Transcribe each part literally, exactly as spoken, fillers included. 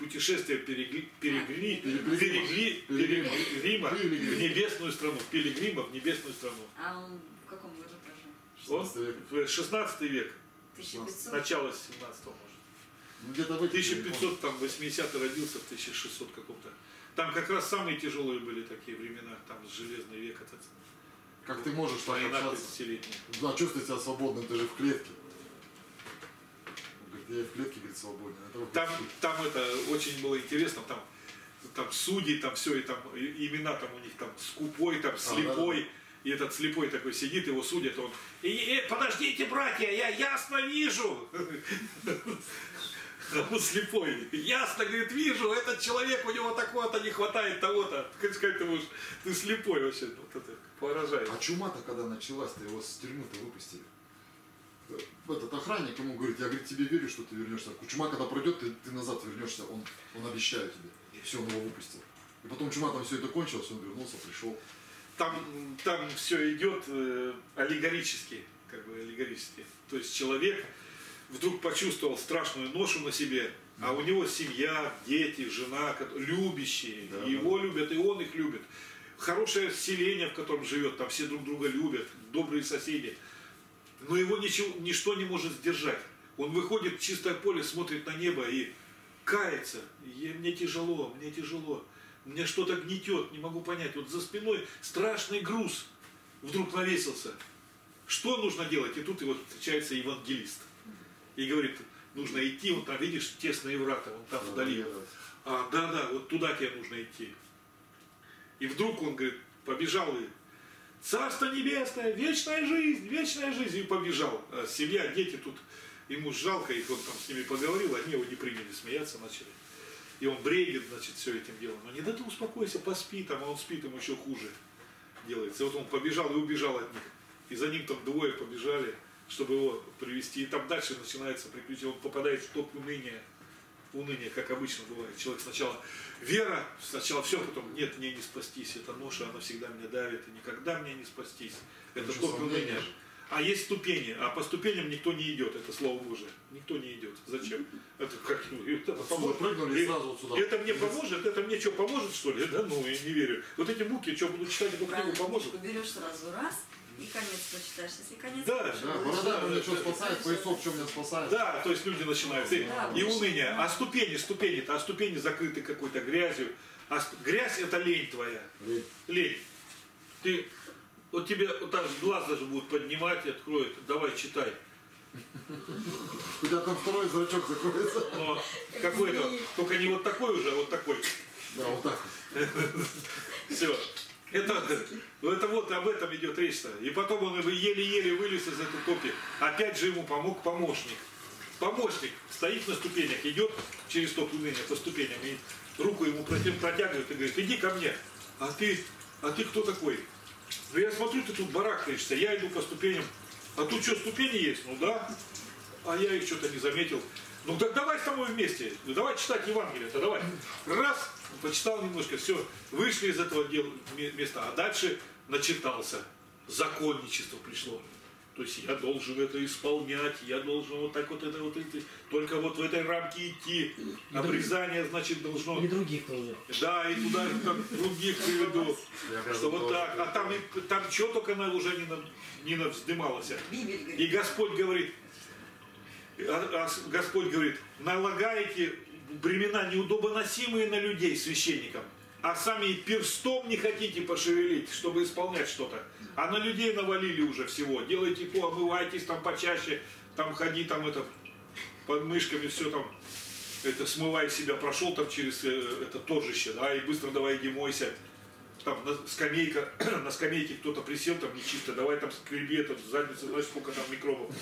путешествие перегли, перегли, перегли, перегрима в небесную страну. Пилигрима в небесную страну. А он в каком году прожил? Он в шестнадцатый век. тысяча пятьсот? Начало семнадцатого, может. Ну, где-то в тысяча пятьсот восьмидесятый родился, в тысяча шестисотом каком-то. Там как раз самые тяжелые были такие времена, там железный век. Этот, как ты можешь так общаться? Да, чувствовать себя свободным, ты же в клетке. Говорит, я в клетке, говорит, свободен. Там, там это очень было интересно, там, там судьи, там все, и там и, имена там у них там скупой, там слепой. А, да, да. И этот слепой такой сидит, его судят, он, и, и, подождите, братья, я ясно вижу. Он слепой, ясно, говорит, вижу, этот человек, у него такого-то не хватает того-то. Сказать, ты, можешь, ты слепой вообще, вот это поражает. А чума-то когда началась-то, его с тюрьмы-то выпустили. Этот охранник ему говорит, я, говорит, тебе верю, что ты вернешься. Чума, когда пройдет, ты, ты назад вернешься, он, он обещает тебе. И все, он его выпустил. И потом чума там все это кончилось, он вернулся, пришел. Там, там все идет э, аллегорически, как бы аллегорически. То есть человек вдруг почувствовал страшную ношу на себе, да. А у него семья, дети, жена, любящие, да, и его да. любят, и он их любит. Хорошее селение, в котором живет, там все друг друга любят, добрые соседи. Но его ничего, ничто не может сдержать. Он выходит в чистое поле, смотрит на небо и кается. И мне тяжело, мне тяжело. Мне что-то гнетет, не могу понять. Вот за спиной страшный груз вдруг навесился. Что нужно делать? И тут его встречается евангелист. И говорит, нужно идти, вон там, видишь, тесные врата, вон там вдали. А, да, да, вот туда тебе нужно идти. И вдруг он, говорит, побежал и Царство Небесное, вечная жизнь, вечная жизнь. И побежал. А семья, дети тут, ему жалко их, он там с ними поговорил, они его не приняли, смеяться начали. И он бредит, значит, все этим делом. Они, да ты успокойся, поспи там, а он спит, ему еще хуже делается. И вот он побежал и убежал от них. И за ним там двое побежали, чтобы его привести. И там дальше начинается приключение. Он попадает в топ уныния. Уныние, как обычно бывает. Человек сначала вера, сначала все, потом нет, мне не спастись. Эта ноша, она всегда меня давит, и никогда мне не спастись. Это топ уныния. А есть ступени, а по ступеням никто не идет, это Слово Божие. Никто не идет. Зачем? Это как это, поможет. Прыгнули сразу сюда. Это мне поможет, это мне что, поможет, что ли? Да ну, я не верю. Вот эти муки, что буду читать, эту книгу поможет. Берешь сразу раз, и конец прочитаешь. Если конец да, прочитаешь, да, борода меня что спасает, поясок что меня спасает. Да, то есть люди начинают. И, да, и уныние. А ступени, ступени-то, а ступени закрыты какой-то грязью. А грязь это лень твоя. Лень. Лень. Ты, вот тебе вот так глаз даже будут поднимать и откроют. Давай, читай. У тебя там второй зрачок закроется. Но какой-то, только не вот такой уже, а вот такой. Да, вот так. Все. Это, это вот об этом идет речь-то. И потом он еле-еле вылез из этой топи. Опять же ему помог помощник. Помощник стоит на ступенях, идет через топ уныния по ступеням. И руку ему протягивает и говорит, иди ко мне. А ты, а ты кто такой? Ну я смотрю, ты тут барахтаешься, я иду по ступеням. А тут что, ступени есть? Ну да. А я их что-то не заметил. Ну так давай с тобой вместе. Ну, давай читать Евангелие-то, давай. Раз, почитал немножко, все, вышли из этого дела, места. А дальше начитался. Законничество пришло. То есть я должен это исполнять, я должен вот так вот это вот это, только вот в этой рамке идти. И обрезание, значит, должно. И других тоже. Да, и туда там, других приведу. Что вот так. А там, там что только она уже не, на, не навздымалась. И Господь говорит, а, а Господь говорит, налагаете бремена неудобоносимые на людей, священникам. А сами перстом не хотите пошевелить, чтобы исполнять что-то. А на людей навалили уже всего. Делайте по, омывайтесь там почаще, там ходи там это под мышками, все там, это смывай себя, прошел там через это торжище, да, и быстро давай иди мойся. Там на скамейка, на скамейке кто-то присел, там нечисто, давай там скреби этот задницу, знаешь, сколько там микробов.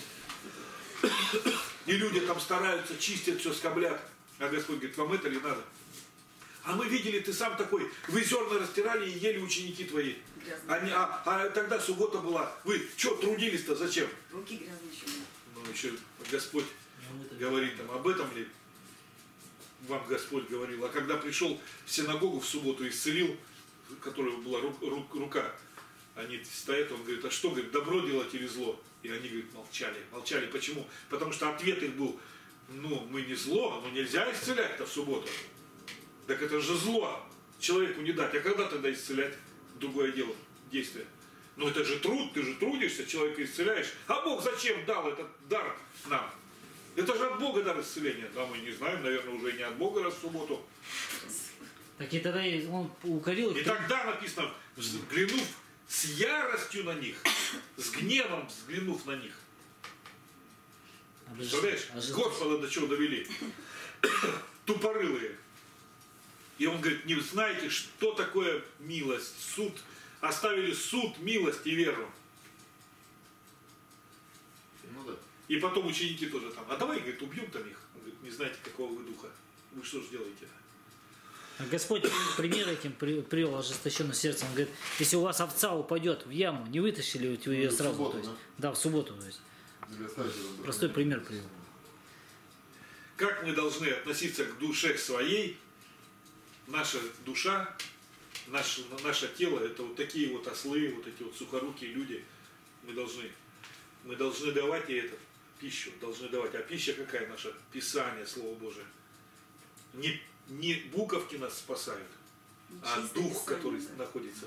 И люди там стараются, чистят все, скоблят. А Господь говорит, вам это ли надо? А мы видели, ты сам такой, вы зерна растирали и ели ученики твои. Они, а, а тогда суббота была. Вы что трудились-то, зачем? Руки грязные еще нет. Ну еще Господь говорит там, об этом ли вам Господь говорил. А когда пришел в синагогу в субботу, исцелил, у которого была ру, ру, рука, они стоят, он говорит, а что, говорит, добро делать или зло? И они, говорит, молчали. Молчали. Почему? Потому что ответ их был, Ну, мы не зло, но нельзя исцелять-то в субботу. Так это же зло человеку не дать. А когда тогда исцелять? Другое дело, действие. Ну это же труд, ты же трудишься, человека исцеляешь. А Бог зачем дал этот дар нам? Это же от Бога дар исцеления. Да, мы не знаем, наверное, уже не от Бога, раз в субботу. Так и тогда он укорил их. И тогда написано, взглянув с яростью на них, с гневом взглянув на них. Представляешь, Господа до чего довели? Тупорылые. И он говорит, не знаете, что такое милость, суд. Оставили суд, милость и веру. Ну да. И потом ученики тоже там, а давай, говорит, убьем там их. Он говорит, не знаете, какого вы духа. Вы что же делаете? Господь пример этим привел ожесточенным сердцем. Он говорит, если у вас овца упадет в яму, не вытащили вы ее Ну, сразу. субботу, то есть, да? да, в субботу. То есть. Для Простой пример привел. Как мы должны относиться к душе своей? Наша душа, наше, наше тело, это вот такие вот ослы, вот эти вот сухорукие люди. Мы должны, мы должны давать ей эту пищу, должны давать. А пища какая наша? Писание, Слово Божие. Не, не буковки нас спасают, а Чистое дух, писание, который да. находится.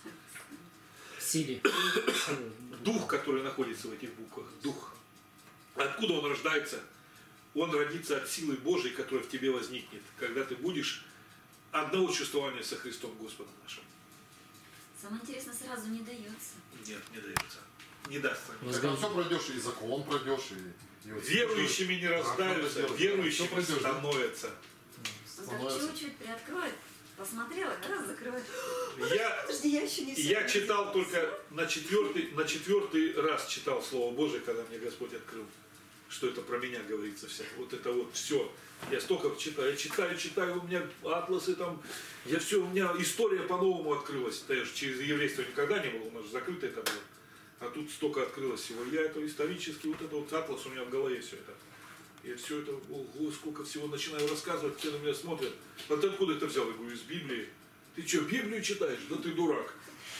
Силе. Дух, который находится в этих буквах. Дух. Откуда он рождается? Он родится от силы Божьей, которая в тебе возникнет, когда ты будешь одного чувствования со Христом Господом нашим. Самое интересное, сразу не дается. Нет, не дается. Не дастся. Так, а все пройдешь, и закон пройдешь, и... и вот Верующими не рождаются, Всё верующими пройдешь, да? становятся. Он так Становится. чуть-чуть приоткроет, посмотрела, раз закрывает. Я, Подожди, я еще не все. я читал только на четвертый, на четвертый раз читал Слово Божие, когда мне Господь открыл, что это про меня говорится вся. Вот это вот все. Я столько читаю, я читаю, читаю, у меня атласы там, я все, у меня история по-новому открылась. Это я же через еврейство никогда не было, у нас же закрыто это было. А тут столько открылось всего. Я это исторически, вот это вот атлас у меня в голове все это. Я все это, ого, сколько всего начинаю рассказывать, все на меня смотрят. А ты откуда это взял? Я говорю, из Библии. Ты что, Библию читаешь? Да ты дурак.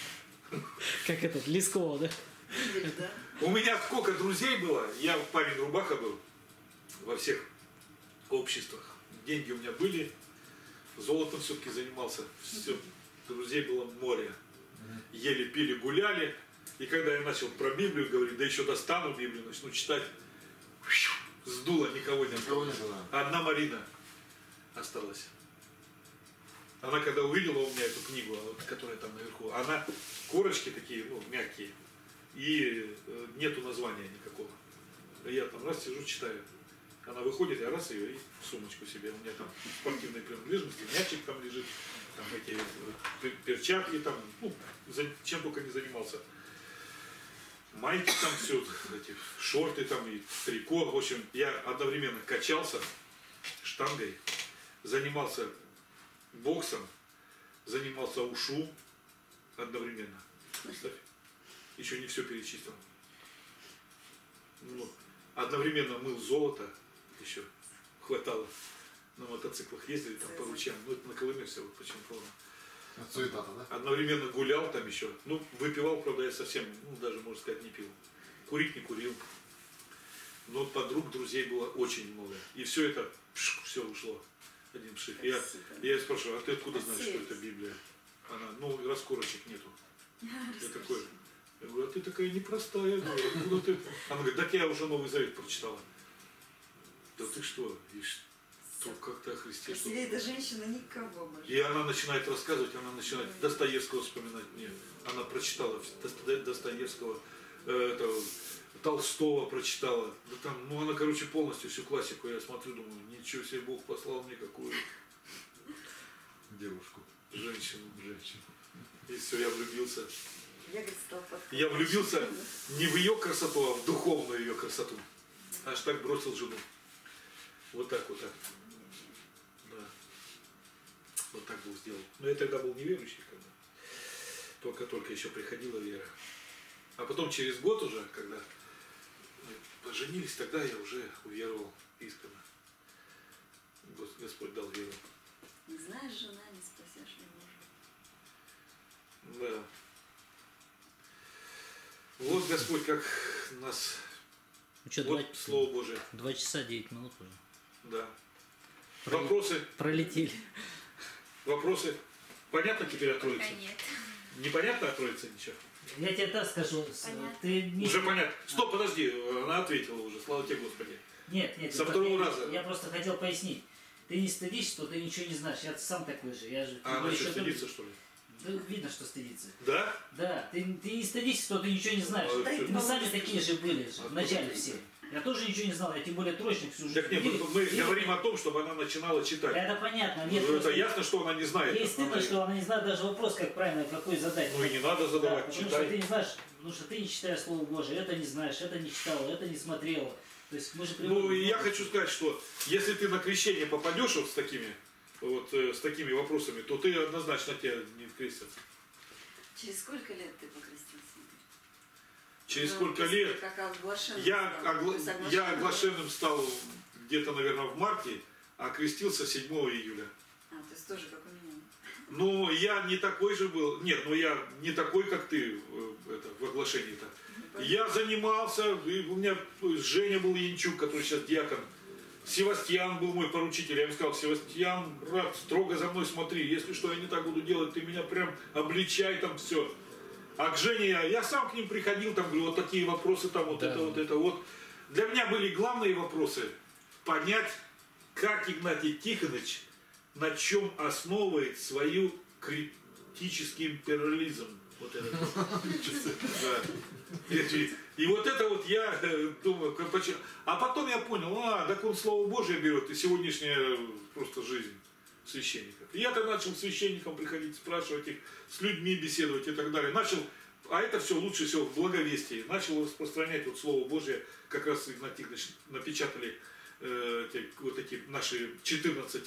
Как этот, Лескова, да? Видишь, да? У меня сколько друзей было, я парень рубаха был во всех обществах. Деньги у меня были, золотом все-таки занимался. Все, друзей было море. Ели, пили, гуляли. И когда я начал про Библию говорить, да еще достану Библию, начну читать, сдуло, никого не Никого осталось. не было, да. Одна Марина осталась. Она когда увидела у меня эту книгу, вот, которая там наверху, она корочки такие, ну, мягкие, и э, нету названия никакого. Я там раз сижу, читаю. Она выходит, я раз ее и в сумочку себе. У меня там спортивные принадлежности, мячик там лежит, там эти э, перчатки, там, ну, за, чем только не занимался. Майки там все, эти шорты там и трико. В общем, я одновременно качался штангой, занимался боксом, занимался ушу одновременно. Представь, еще не все перечислил. Ну, одновременно мыл золото, еще хватало. На мотоциклах ездили там по ручьям. Ну, это на Колыме все, вот почему помню. Это суета-то, да? Одновременно гулял там еще. Ну, выпивал, правда, я совсем, ну, даже, можно сказать, не пил. Курить не курил. Но подруг, друзей было очень много. И все это, пш, все ушло. Один пшик. Я, я ее спрашиваю, а ты откуда знаешь, что это Библия? Она, ну, раскорочек нету. Я такой, я говорю, а ты такая непростая. Говорю, откуда ты? Она говорит, так я уже Новый Завет прочитала. Да ты что? И что, как ты о Христе? Что? Красивее эта женщина никого больше. И она начинает рассказывать, она начинает Достоевского вспоминать мне. Она прочитала Досто- Достоевского, э, этого, Толстого прочитала. Да там, ну она, короче, полностью всю классику. Я смотрю, думаю, ничего себе, Бог послал мне какую Девушку. женщину. женщину. И все, я влюбился. Я, говорит, стал подкатывать. Я влюбился не в ее красоту, а в духовную ее красоту. Аж так бросил жену. Вот так вот так. Да. Вот так был сделал. Но я тогда был неверующий, когда. Только-только еще приходила вера. А потом через год уже, когда мы поженились, тогда я уже уверовал искренне. Господь дал веру. Не знаешь, жена, не спасешь мужа. Да. Вот Господь как нас. Ну что, Вот два, Слово Божие. два часа девять минут уже. Да. Про- Вопросы? Пролетели. Вопросы? Понятно теперь о Троице? Пока нет. Непонятно о Троице ничего? Я тебе так скажу. с- Понятно. Ты не... Уже понятно. Стоп, подожди, она ответила уже, слава тебе Господи. Нет, нет. Со я- второго я, раза. Я просто хотел пояснить. Ты не стыдишь, что ты ничего не знаешь. Я сам такой же. Я же А она еще что, только- стыдится, что ли? Да, видно, что стыдится. Да? Да, ты, ты не стыдишься, что ты ничего не знаешь. А, всё. Мы сами такие же были же, в начале все. Я тоже ничего не знал, я тем более троечник всю жизнь. Так нет, И- мы и- говорим о том, чтобы она начинала читать. Это понятно. Нет, Ну, просто это ясно, что она не знает. ей стыдно, Она- что она не знает даже вопрос, как правильно, какой задать. Ну и не надо Да, задавать, потому что читай. ты не знаешь, потому что ты не читаешь Слово Божие, это не знаешь, это не читал, это не смотрел. То есть мы же Ну, привыкли- и я хочу сказать, что если ты на крещение попадешь вот с такими, вот, э, с такими вопросами, то ты однозначно тебя не крестятся. Через сколько лет ты покрестился? Через Ну, сколько после лет? Как оглашенным Я, стал. огла- То есть я оглашенным? оглашенным стал где-то, наверное, в марте, а крестился седьмого июля. А, то есть тоже как у меня. Ну, я не такой же был. Нет, ну я не такой, как ты э, это, в оглашении-то. Я занимался, и у меня Женя был Янчук, который сейчас диакон. Севастьян был мой поручитель. Я ему сказал: Севастьян, брат, строго за мной смотри. Если что, я не так буду делать, ты меня прям обличай там все. А к Жене я, я сам к ним приходил, там говорю, вот такие вопросы, там вот Да. это, вот это, вот. Для меня были главные вопросы понять, как Игнатий Тихонович, на чем основывает свою критический империализм. Вот это. Да. И, и вот это вот я э, думаю, как, почему. А потом я понял, а, так он Слово Божие берет, и сегодняшняя просто жизнь священников. И я-то начал священникам приходить, спрашивать их, с людьми беседовать и так далее. Начал, а это все лучше всего в благовестии. Начал распространять вот Слово Божие, как раз Игнатий Тихонович напечатали э, те, вот эти наши четырнадцать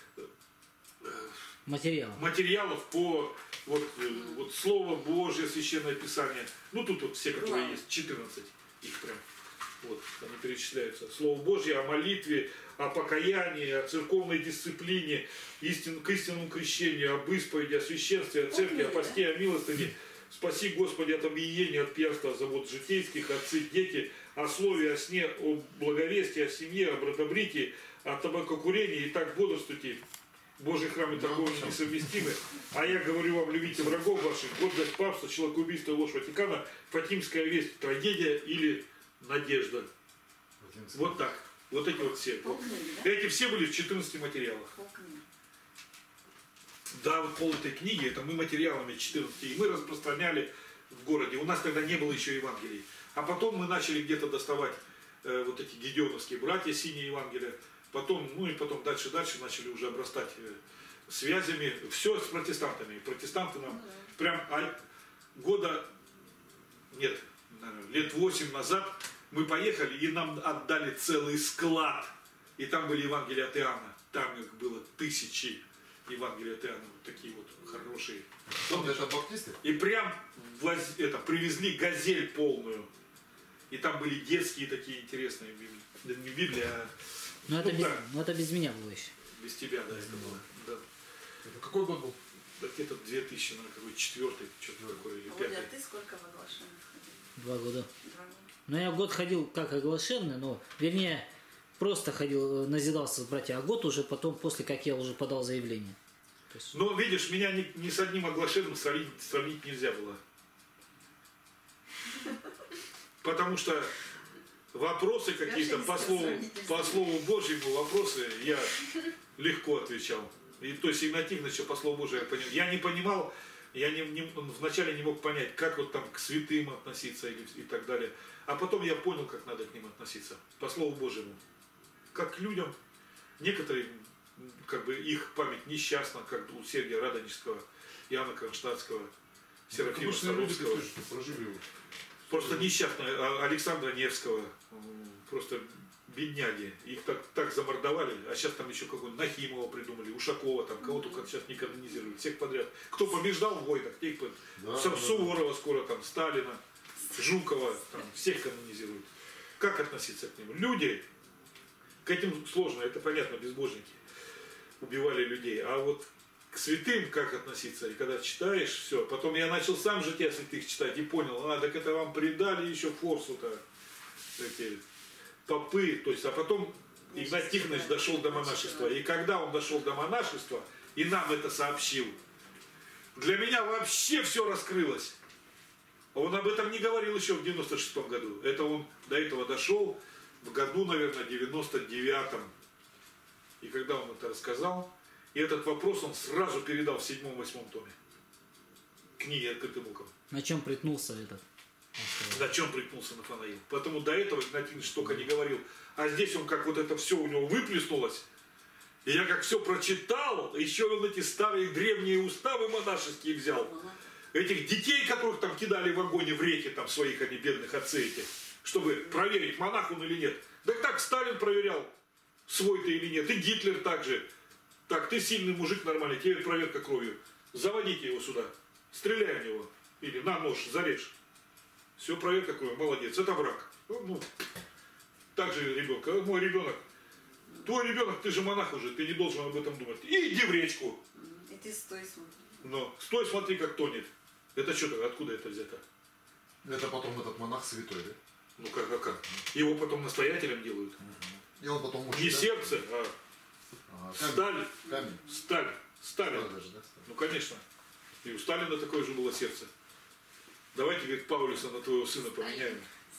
Материал. материалов по вот, э, вот Слово Божие, Священное Писание. Ну тут вот все, которые Wow. есть, четырнадцать их прям. Вот, они перечисляются. Слово Божье о молитве, о покаянии, о церковной дисциплине, истин, к истинному крещению, об исповеди, о священстве, о церкви, о посте, о милостыне. Спаси, Господи, от объединения, от пьянства, завод житейских, отцы, дети, о слове, о сне, о благовестии, о семье, о братобритии, о табакокурении и так бодрствуйте. Божий храм и торговля несовместимы. А я говорю вам, любите врагов ваших, гордость папства, человекоубийство, ложь Ватикана, Фатимская весть, трагедия или надежда. Вот так. Вот эти вот все. Вот. Полкниги, да? Эти все были в четырнадцати материалах. Полкниги. Да, вот пол этой книги, это мы материалами четырнадцати, и мы распространяли в городе. У нас тогда не было еще Евангелий. А потом мы начали где-то доставать э, вот эти гедеоновские братья, синие Евангелия. Потом, ну и потом дальше-дальше начали уже обрастать э, связями. Все с протестантами. И протестанты нам прям а, года, нет, наверное, лет восемь назад мы поехали, и нам отдали целый склад. И там были Евангелия от Иоанна. Там их было тысячи Евангелия от Иоанна. Вот такие вот хорошие. Что, это баптисты? И прям воз- это, привезли газель полную. И там были детские такие интересные Библии. Да не Библия, а Ну это, ну, без, да. ну это без меня было еще. без тебя, да, это было. Да. Это какой год был? Так это две тысячи, наверное, какой четвертый, что-то такое, или Володя, а пятый. ты сколько в оглашенных ходил? Два года. Два года. Ну я год ходил как оглашенный, но вернее просто ходил, э, назидался с братья, а год уже потом, после как я уже подал заявление. То есть, Но видишь, меня ни, ни с одним оглашенным сравнить, сравнить нельзя было. Потому что вопросы какие-то Даже по если слову, сравнить нельзя. по слову Божьему вопросы я легко отвечал. И, то есть Игнатий Тихонович по слову Божьему я понял. Я не понимал, я не, не, вначале не мог понять, как вот там к святым относиться и, и так далее. А потом я понял, как надо к ним относиться. По слову Божьему. Как к людям. Некоторые, как бы их память несчастна, как у Сергия Радонежского, Иоанна Кронштадтского, Серафима Обычные люди, Саровского. которые что прожили его. Просто несчастно. А- Александра Невского. м, Просто бедняги. Их так, так замордовали. А сейчас там еще какого-нибудь Нахимова придумали, Ушакова, там кого только сейчас не канонизируют. Всех подряд. Кто побеждал в войнах, тех под... Да, Сам да, да. Суворова скоро, там, Сталина, Жукова, там, всех канонизируют. Как относиться к ним? Люди, к этим сложно, это понятно, безбожники убивали людей. А вот к святым как относиться? И когда читаешь, все. Потом я начал сам жития святых читать и понял, а, так это вам придали еще форсу-то, эти попы. То есть, а потом Я Игнат сейчас Тихонович читаю. дошел до монашества. И когда он дошел до монашества, и нам это сообщил, для меня вообще все раскрылось. Он об этом не говорил еще в девяносто шестом году. Это он до этого дошел в году, наверное, девяносто девятом. И когда он это рассказал, и этот вопрос он сразу передал в седьмом-восьмом томе книги «Открытым оком». На чем приткнулся этот? он сказал. На чем приткнулся Нафанаил. Поэтому до этого Игнат Тихонович столько не говорил. А здесь он как вот это все у него выплеснулось. И я как все прочитал, еще он эти старые древние уставы монашеские взял. Ага. Этих детей, которых там кидали в огонь и в реки, там своих они бедных отцы эти, чтобы проверить, монах он или нет. Да так Сталин проверял, свой ты или нет. И Гитлер также. Так, ты сильный мужик нормальный, тебе проверка кровью. Заводите его сюда, стреляй в него. Или на нож, зарежь. Все, проверка кровью, молодец, это враг. Ну, так же ребенка, мой ребенок. Твой ребенок, ты же монах уже, ты не должен об этом думать. И иди в речку. И ты стой, смотри. Но стой, смотри, как тонет. Это что-то, откуда это взято? Это потом этот монах святой, да? Ну как, как, как? Его потом настоятелем делают. И он потом учит, Не да? сердце, а А, камень. сталь. Камень. Сталь. Сталин. Сталь даже, да? Сталь. Ну конечно. И у Сталина такое же было сердце. Давайте, говорит, Паулюса на твоего сына поменяем.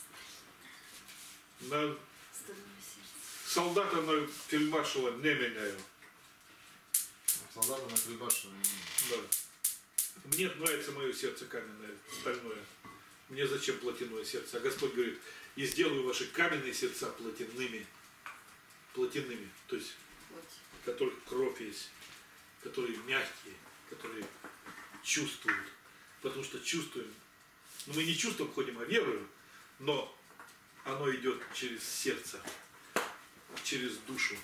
На Стальное сердце. солдата на фельдмаршала не меняю. Солдаты на Фельдбаше. Да. Мне нравится мое сердце каменное, стальное. Мне зачем плотяное сердце? А Господь говорит, и сделаю ваши каменные сердца плотяными. Плотяными. То есть, Вот. в которых кровь есть, которые мягкие, которые чувствуют. Потому что чувствуем. Ну, мы не чувством ходим, а верою, но оно идет через сердце, через душу.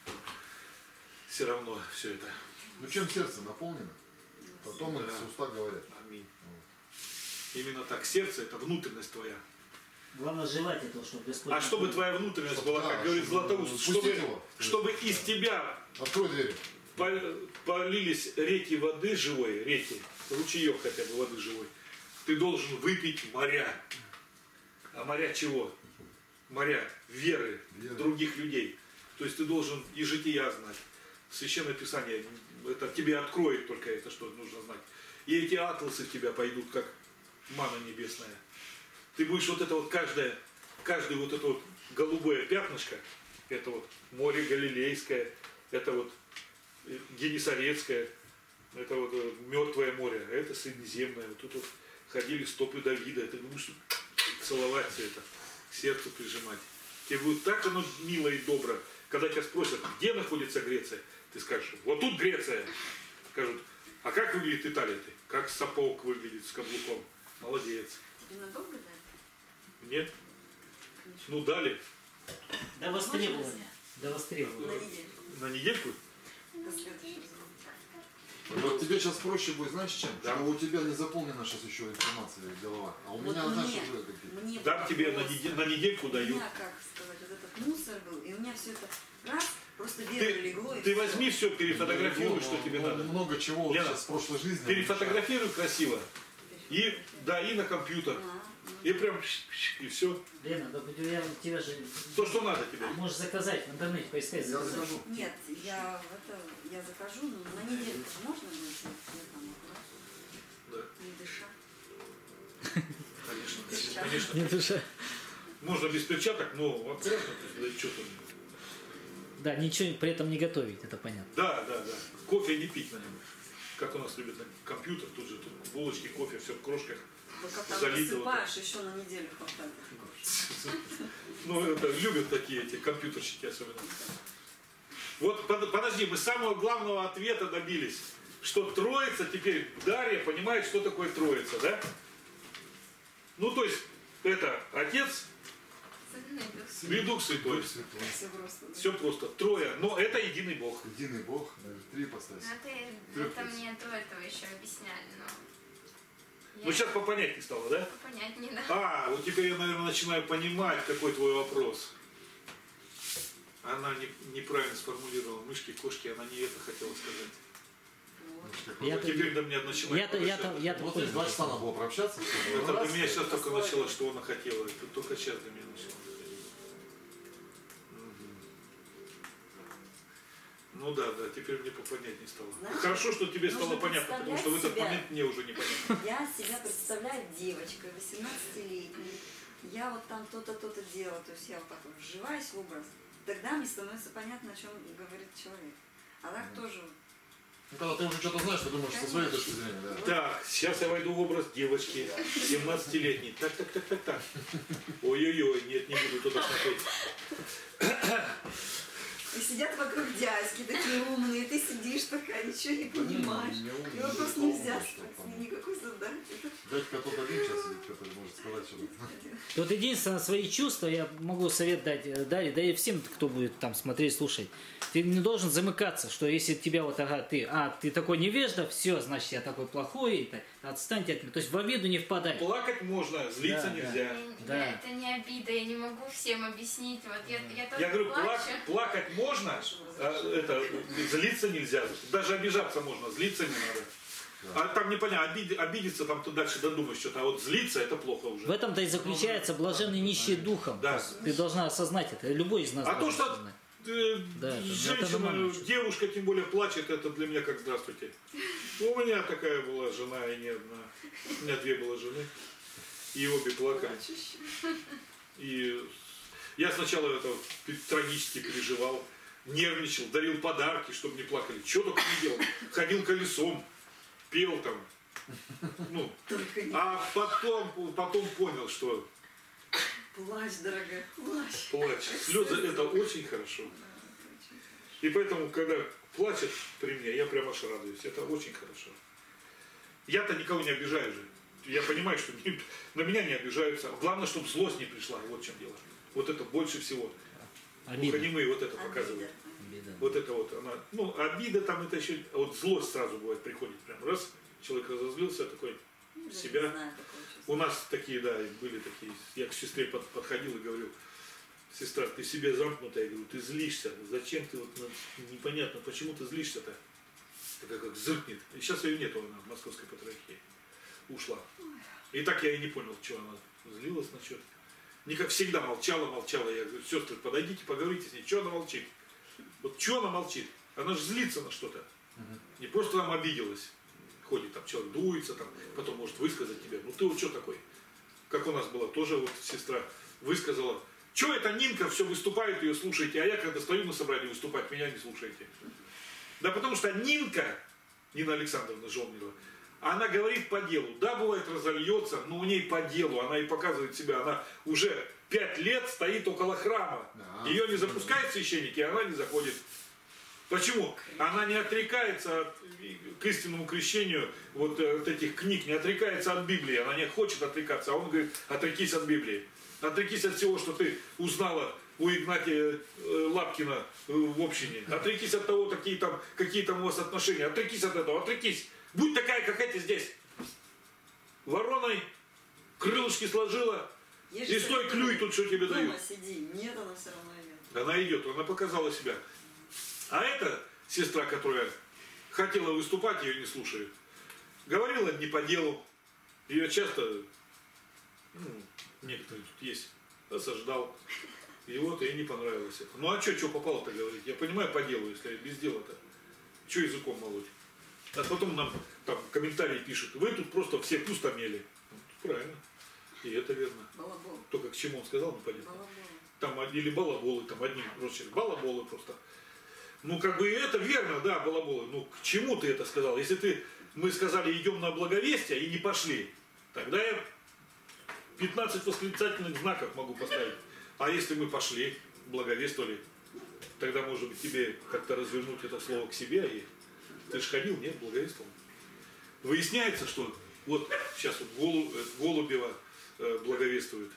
Все равно все это. Ну чем сердце наполнено, потом Да. это с уста говорят. Аминь. Именно так. Сердце это внутренность твоя. Главное желать этого, чтобы Господь... А чтобы твоя внутренность Чтобы, была, да, как говорит чтобы Златоуст, пустить чтобы, его. чтобы из тебя Открой дверь. пол- полились реки воды живой, реки, ручеек хотя бы воды живой, ты должен выпить моря. А моря чего? Моря веры Веры. других людей. То есть ты должен и жития знать. Священное Писание, это тебе откроет только это, что нужно знать. И эти атласы в тебя пойдут, как манна небесная. Ты будешь вот это вот каждое, каждое вот это вот голубое пятнышко, это вот море Галилейское, это вот Генесарецкое, это вот мертвое море, а это Средиземное. Вот тут вот ходили стопы Давида, это будешь целовать все это, к сердцу прижимать. Тебе будет так оно мило и добро. Когда тебя спросят, где находится Греция, ты скажешь, вот тут Греция. Скажут, а как выглядит Италия? Ты? Как сапог выглядит с каблуком. Молодец. Тебе надолго дать? Нет? Конечно. Ну дали. До востребования. До востребования. На неделю. На недельку? До следующего раза. Вот тебе сейчас проще будет, знаешь чем? Да. Что у тебя не заполнена сейчас еще информация голова. А у Вот меня, знаешь, мне, уже какие-то. мне Дам вот тебе на, просто- неде- на недельку У даю. меня, как сказать, вот этот мусор был, и у меня все это раз, просто Ты, вера легло. и ты всё. возьми все, перефотографируй, что тебе Ну, надо. Много чего вот Лена, сейчас с прошлой жизни. Перефотографируй красиво. И, да, и на компьютер. А, ну, И прям, и все. Лена, да у тебя, у тебя же... То, что надо тебе. Можешь заказать в интернете, поискать, Я заказать. закажу. Нет, я это я закажу, но на недельку же можно будет? Я там аккуратно, Да, не дыша. конечно, Дыша. конечно. Не душа. Можно без перчаток, но аккуратно, да, что там. Да, ничего при этом не готовить, это понятно. Да, да, да. Кофе не пить на нем. Как у нас любят на компьютер, тут же тут булочки, кофе, все в крошках. Вот как там Залито вот насыпаешь, еще на неделю хватает. Ну, это любят такие эти компьютерщики особенно. Вот, под- подожди, мы самого главного ответа добились. Что Троица теперь, Дарья понимает, что такое Троица, да? Ну, то есть, это Отец и Дух Святой. Дух Святой. Все просто. да. Все просто. Трое. Но это единый Бог. Единый Бог, наверное, три поставь. Ну, это, это мне до этого еще объясняли, но... Ну, сейчас попонять не стало, да? Понять не надо. А, вот теперь я, наверное, начинаю понимать, какой твой вопрос. Она не, неправильно сформулировала мышки, кошки, она не это хотела сказать. Вот. Я-то, Теперь до меня начинает... я-то, я-то, я-то Вот понял. два часа надо было прообщаться. чтобы Это раз, до меня сейчас только Пословие. начало, что она хотела. Это только сейчас до меня начало. Мгм. Ну да, да, теперь мне попонять не стало. Знаешь, Хорошо, что тебе нужно стало понятно, потому что в этот представлять себя. момент мне уже непонятно. Я себя представляю девочкой, восемнадцатилетней. Я вот там то-то, то-то делала. То есть я вот так вот вживаюсь в образ. Тогда мне становится понятно, о чем говорит человек. А так тоже... Ну, когда ты уже что-то знаешь, ты думаешь со своей точки зрения, да. Так, сейчас я войду в образ девочки, семнадцатилетней. Так, так, так, так, так. Ой-ой-ой, нет, не буду туда смотреть. И сидят вокруг дядьки, такие умные, ты сидишь такая, ничего не понимаешь. не умный, И вот не просто умный, нельзя что спать, там. никакой задачи. Дядька тот один сейчас сидит, который может сказать что-то. Вот единственное, свои чувства я могу совет дать, э, дать, да и всем, кто будет там смотреть, слушать. Ты не должен замыкаться, что если тебя вот, ага, ты, а, ты такой невежда, все, значит, я такой плохой, это, отстаньте от меня. То есть в обиду не впадай. Плакать можно, злиться Да, да. нельзя. Да. Это не обида, я не могу всем объяснить. Вот я, я тоже Я говорю, плачу. плак- плакать можно, а, это, злиться нельзя. Даже обижаться можно, злиться не надо. А там непонятно, обид- обидеться, там ты дальше додумаешь что-то, а вот злиться это плохо уже. В этом-то и заключается блаженный нищий духом. Да. Ты должна осознать это. Любой из нас А то, должен что осознать. э, Да, это- это женщина, нормально. девушка тем более плачет, это для меня как здравствуйте. У меня такая была жена и не одна. У меня две было жены. И обе плакали. И я сначала это трагически переживал, нервничал, дарил подарки, чтобы не плакали. Что только не делал. Ходил колесом, пел там. Ну, Только не а потом, потом понял, что плачь, дорогая, плачь. плач, слезы это очень хорошо. И поэтому, когда плачет при мне, я прямо аж радуюсь. Это очень хорошо. Я-то никого не обижаю же. Я понимаю, что не- на меня не обижаются. Главное, чтобы злость не пришла. Вот в чем дело. Вот это больше всего. Обида. Глухонемые вот это показывают. Обида. Обида. Вот это вот она. Ну, обида там это еще. а Вот злость сразу бывает, приходит прям. Раз, человек разозлился, такой Я себя. не знаю такого чувства. У нас такие, да, были такие. Я к сестре под- подходил и говорю: сестра, ты себе замкнутая, я говорю, ты злишься. Зачем ты вот ну, непонятно, почему ты злишься-то? Такая как зыркнет. И сейчас ее нету, она в московской патриархии. Ушла. И так я и не понял, что она злилась насчет. Не как всегда молчала, молчала. Я говорю, сестры, подойдите, поговорите с ней. Что она молчит? Вот что она молчит? Она же злится на что-то. Не просто там обиделась. Ходит там человек, дуется, там, потом может высказать тебе. Ну ты вот что такой? Как у нас была тоже вот сестра высказала. Что это Нинка все выступает, ее слушаете, а я когда стою на собрании выступать, меня не слушаете. Да потому что Нинка, Нина Александровна Жолнева, она говорит по делу. Да, бывает разольется, но у ней по делу. Она и показывает себя. Она уже пять лет стоит около храма. Да. Ее не запускают священники, и она не заходит. Почему? Она не отрекается от, к истинному крещению вот, э, вот этих книг, не отрекается от Библии. Она не хочет отрекаться, а он говорит, отрекись от Библии. Отрекись от всего, что ты узнала у Игнатия э, Лапкина э, в общине. Отрекись от того, какие там, какие там у вас отношения. Отрекись от этого, отрекись. Будь такая, как эти здесь. Вороной крылышки сложила. Ешь И стой, себе клюй тут, что тебе дома дают. сиди. Нет, она все равно идет. Она идет, она показала себя. А эта сестра, которая хотела выступать, ее не слушают. Говорила не по делу. Ее часто, ну, некоторые тут есть, осаждал. И вот ей не понравилось это. Ну а что, что попало-то говорить? Я понимаю по делу, если без дела-то. Что языком молоть? А потом нам там комментарии пишут. Вы тут просто все пустомели. Ну, правильно. И это верно. Балабол. Только к чему он сказал, непонятно. Балабол. Там или балаболы, там одним росчерком. Балаболы просто. Ну, как бы это верно, да, балаболы. Ну, к чему ты это сказал? Если ты, мы сказали, идем на благовестие и не пошли, тогда я пятнадцать восклицательных знаков могу поставить. А если мы пошли, благовествовали, тогда, может быть, тебе как-то развернуть это слово к себе. И ты же ходил, нет, благовествовал. Выясняется, что вот сейчас вот Голу- э, Голубева э, благовествует.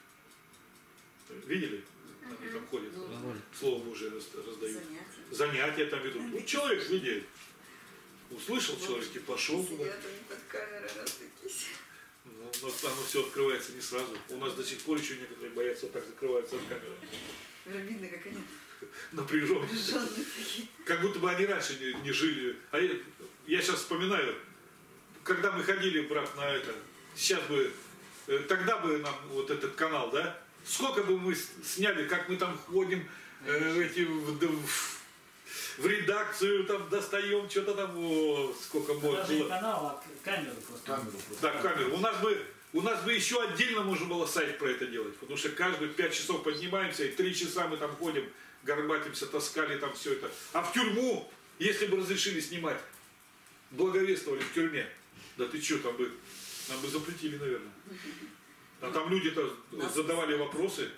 Видели? Они там ходят, Слово Божие раз- раздают. Занятия. Занятия там ведут. Ну, человек, видит, услышал человек и пошел туда. Сидят они под камерой развлекись. Ну, но оно все открывается не сразу. У нас до сих пор еще некоторые боятся вот так закрываются от камеры. Уже видно, как они Напряженные. напряженные такие. Как будто бы они раньше не, не жили. А я, я сейчас вспоминаю, когда мы ходили, брат, на это, сейчас бы, э, тогда бы нам вот этот канал, да, сколько бы мы с- сняли, как мы там ходим, э, эти, в- в- в редакцию, там достаем, что-то там, о, сколько можно Даже не было. канал, а камеру просто. Камеру просто. Да, камеру. У нас бы, у нас бы еще отдельно можно было сайт про это делать, потому что каждые пять часов поднимаемся, и три часа мы там ходим, горбатимся, таскали там все это. А в тюрьму, если бы разрешили снимать, благовествовали в тюрьме, да ты что, там бы, нам бы запретили, наверное. А там люди-то задавали вопросы,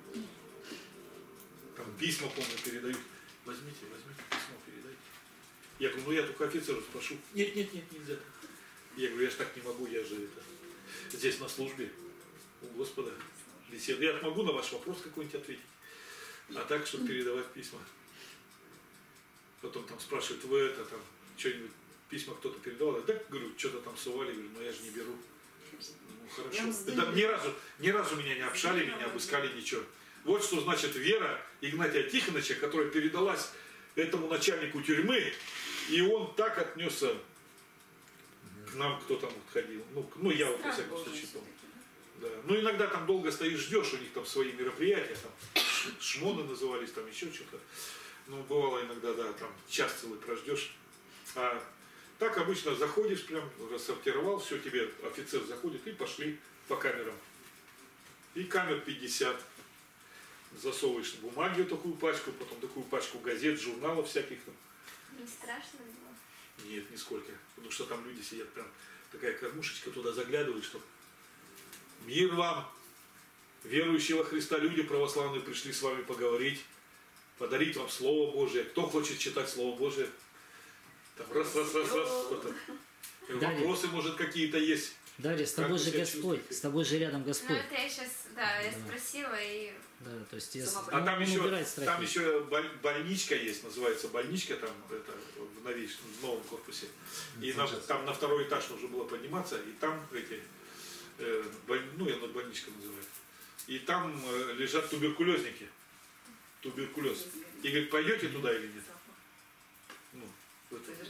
там письма, помню, передают. Возьмите, возьмите письмо, передайте. Я говорю, ну я только офицера спрошу. Нет, нет, нет, нельзя. Я говорю, я ж так не могу, я же это, здесь на службе у Господа беседу. Я могу на ваш вопрос какой-нибудь ответить. А так, чтобы передавать письма. Потом там спрашивают, вы это там, что-нибудь, письма кто-то передавал? Я так, говорю, что-то там сували, говорю, но я же не беру. Ну хорошо. Это ни разу, ни разу меня не обшалили, не обыскали, ничего. Вот что значит вера Игнатия Тихоновича, которая передалась этому начальнику тюрьмы, и он так отнесся к нам, кто там вот ходил. Ну, ну я вот, во всяком случае, помню. Да. Ну, иногда там долго стоишь, ждешь, у них там свои мероприятия, там шмоны назывались, там еще что-то. Ну, бывало иногда, да, там час целый прождешь. А так обычно заходишь, прям рассортировал, все, тебе офицер заходит, и пошли по камерам. И камер пятьдесят. Засовываешь бумаги, такую пачку, потом такую пачку газет, журналов всяких там. Не страшно было? Нет, нисколько. Потому что там люди сидят, прям такая кормушечка, туда заглядывают, что мир вам, верующие во Христа люди православные пришли с вами поговорить, подарить вам Слово Божие. Кто хочет читать Слово Божие? Там раз, раз, раз, раз, что-то. Вопросы, может, какие-то есть. Дарья, с тобой Как же вы себя Господь, чувствуете? с тобой же рядом Ну Господь. это я сейчас, да, я Да. спросила и... Да, то есть я, Сама А он- там он еще, убирает страхи. там еще боль- больничка есть, называется больничка, там это, в новейшем, в новом корпусе. И на- там на второй этаж нужно было подниматься, и там эти, э, боль- ну я над больничкой называю, и там э, лежат туберкулезники. Туберкулез. И говорит, пойдете туда или нет? Ну, вот это.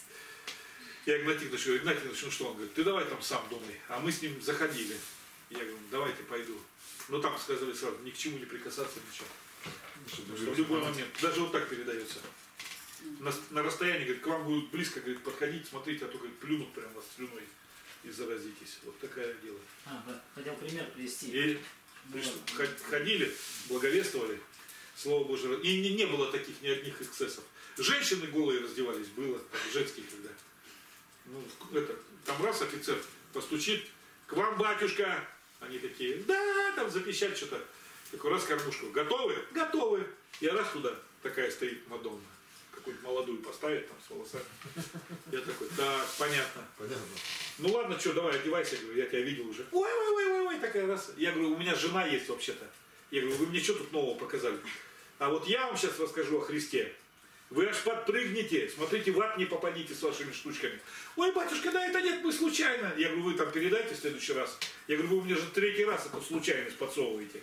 Я Игнатий Ильич, говорю, Игнатий Ильич, ну что, он говорит, ты давай там сам думай. А мы с ним заходили. Я говорю, давайте пойду. Но там сказали сразу, ни к чему не прикасаться, ничего. Потому что в любой момент, даже вот так передается. На, на расстоянии, говорит, к вам будут близко, говорит, подходить, смотрите, а то, говорит, плюнут прям вас слюной и заразитесь. Вот такое дело. А, да, хотел пример привести. И пришли, ход- ходили, благовествовали, Слово Божие. И не, не было таких ни одних эксцессов. Женщины голые раздевались, было, там, женские когда. Ну, это, там раз офицер постучит, к вам, батюшка. Они такие, да, там запищать что-то. Такой раз кормушку. Готовы? Готовы. Я раз туда, такая стоит Мадонна. Какую-то молодую поставить там с волосами. Я такой, так, понятно. Понятно. Ну ладно, что, давай, одевайся, говорю, я тебя видел уже. Ой, ой, ой, ой, ой, такая раз. Я говорю, у меня жена есть вообще-то. Я говорю, вы мне что тут нового показали? А вот я вам сейчас расскажу о Христе. Вы аж подпрыгнете, смотрите, в ад не попадите с вашими штучками. Ой, батюшка, да это нет, мы случайно. Я говорю, вы там передайте в следующий раз. Я говорю, вы мне же третий раз эту случайность подсовываете.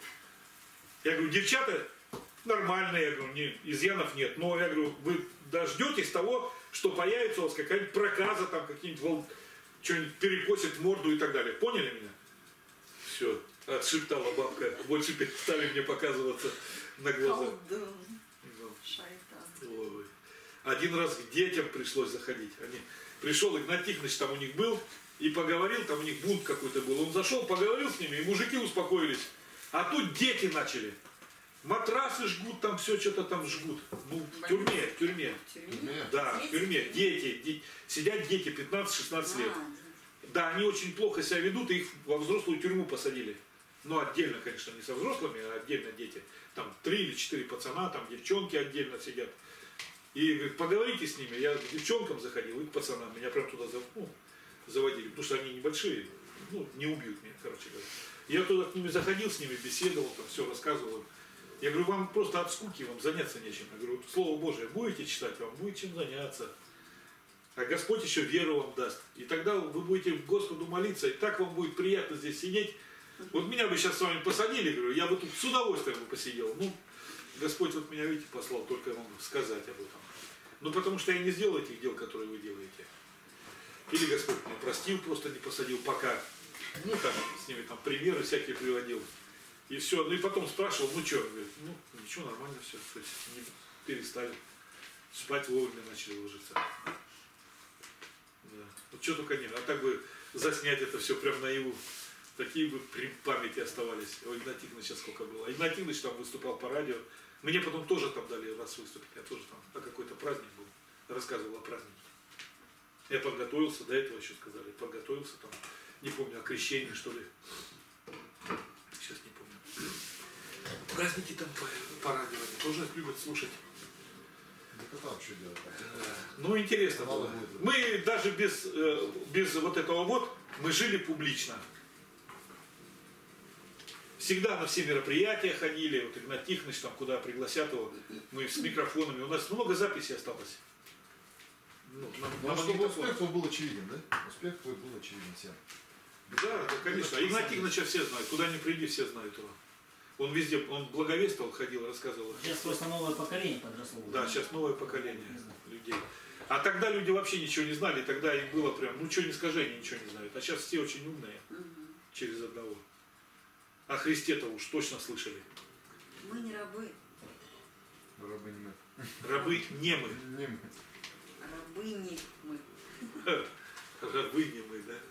Я говорю, девчата нормальные, я говорю, не, изъянов нет. Но я говорю, вы дождетесь того, что появится у вас какая-нибудь проказа, там какие-нибудь вол... что-нибудь перекосит морду и так далее. Поняли меня? Все, отшептала бабка. Больше перестали мне показываться на глаза. Колдун, шайтан. Ой. Один раз к детям пришлось заходить. Они... Пришел Игнатий Тихонович, там у них был, и поговорил, там у них бунт какой-то был. Он зашел, поговорил с ними, и мужики успокоились. А тут дети начали. Матрасы жгут, там все что-то там жгут. Ну, в тюрьме, в тюрьме. В тюрьме? Нет. Да, в тюрьме. Дети, де- сидят дети пятнадцать-шестнадцать лет. А, Да, они очень плохо себя ведут, и их во взрослую тюрьму посадили. Ну, отдельно, конечно, не со взрослыми, а отдельно дети. Там три или четыре пацана, там девчонки отдельно сидят. И говорит, поговорите с ними. Я к девчонкам заходил и к пацанам. Меня прям туда зав- ну, заводили, потому что они небольшие, ну, не убьют меня, короче говоря. Я туда к ними заходил, с ними беседовал, там все рассказывал им. Я говорю, вам просто от скуки, вам заняться нечем. Я говорю, Слово Божие будете читать, вам будет чем заняться. А Господь еще веру вам даст. И тогда вы будете к Господу молиться, и так вам будет приятно здесь сидеть. Вот меня бы сейчас с вами посадили, говорю, я бы тут с удовольствием бы посидел. Ну, Господь вот меня, видите, послал только вам сказать об этом. Ну, потому что я не сделал этих дел, которые вы делаете. Или Господь меня простил, просто не посадил пока. Ну, там, с ними там примеры всякие приводил. И все. Ну, и потом спрашивал, ну, что? Говорит, ну, ничего, нормально все. То есть, не перестали. спать вовремя начали ложиться. Да. Вот что только нет. А так бы заснять это все прям наяву. Такие бы при памяти оставались. У Игнатия Тихоновича сколько было. А Игнатий Тихонович там выступал по радио. Мне потом тоже там дали раз выступить. Я тоже там, а какой-то праздник был. Рассказывал о празднике. Я подготовился, до этого еще сказали. Подготовился там, не помню, о крещении, что ли. Сейчас не помню. Праздники там по, по радио они тоже любят слушать. Да там что делать? Ну, интересно было. Мы даже без, без вот этого вот, мы жили публично. Всегда на все мероприятия ходили, вот Игнатий Тихонович, там куда пригласят его, мы с микрофонами, у нас много записей осталось. Ну, на, ну, на чтобы успех твой был очевиден, да? Успех твой был очевиден всем. Да, да, конечно. Игнатия Тихоновича все знают, куда ни приди, все знают его. Он везде, он благовествовал, ходил, рассказывал. Сейчас просто новое поколение подросло. Да, сейчас новое поколение людей. А тогда люди вообще ничего не знали, тогда им было прям, ну что не скажи, они ничего не знают. А сейчас все очень умные, через одного. О Христе-то уж точно слышали. Мы не рабы. Рабы не мы. Рабы не мы. Не мы. Рабы не мы. Рабы не мы, да?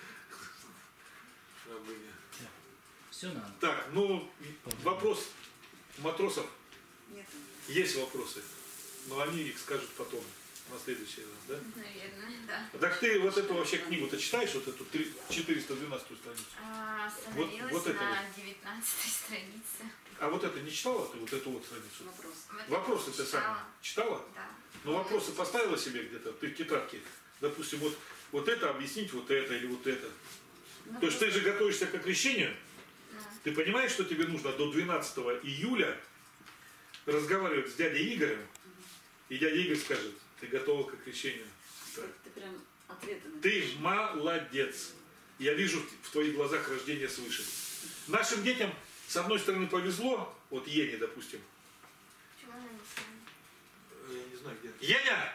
Рабы не. Все надо. Так, ну, вопрос матросов. Нет. Есть вопросы, но они их скажут потом, на следующий раз, да? Наверное, да. Так ты вот эту вообще книгу-то читаешь, вот эту четыреста двенадцатую страницу? А, остановилась Вот- вот это на вот. девятнадцатой странице. А вот это не читала ты, вот эту вот страницу? Вопрос. Вот Вопросы это ты сами читала. читала? Да. Ну, вопросы поставила себе где-то, ты в тетрадке. Допустим, вот, вот это объяснить, вот это или вот это. Ну, То есть ты же готовишься к окрещению, Да. ты понимаешь, что тебе нужно до двенадцатого июля разговаривать с дядей Игорем, и дядя Игорь скажет, ты готова к окрещению. Ты, ты прям ответы на Ты молодец. Я вижу в твоих глазах рождение свыше. Нашим детям, с одной стороны, повезло, вот Ене, допустим. Почему она не с нами? Я не знаю, где. Еня!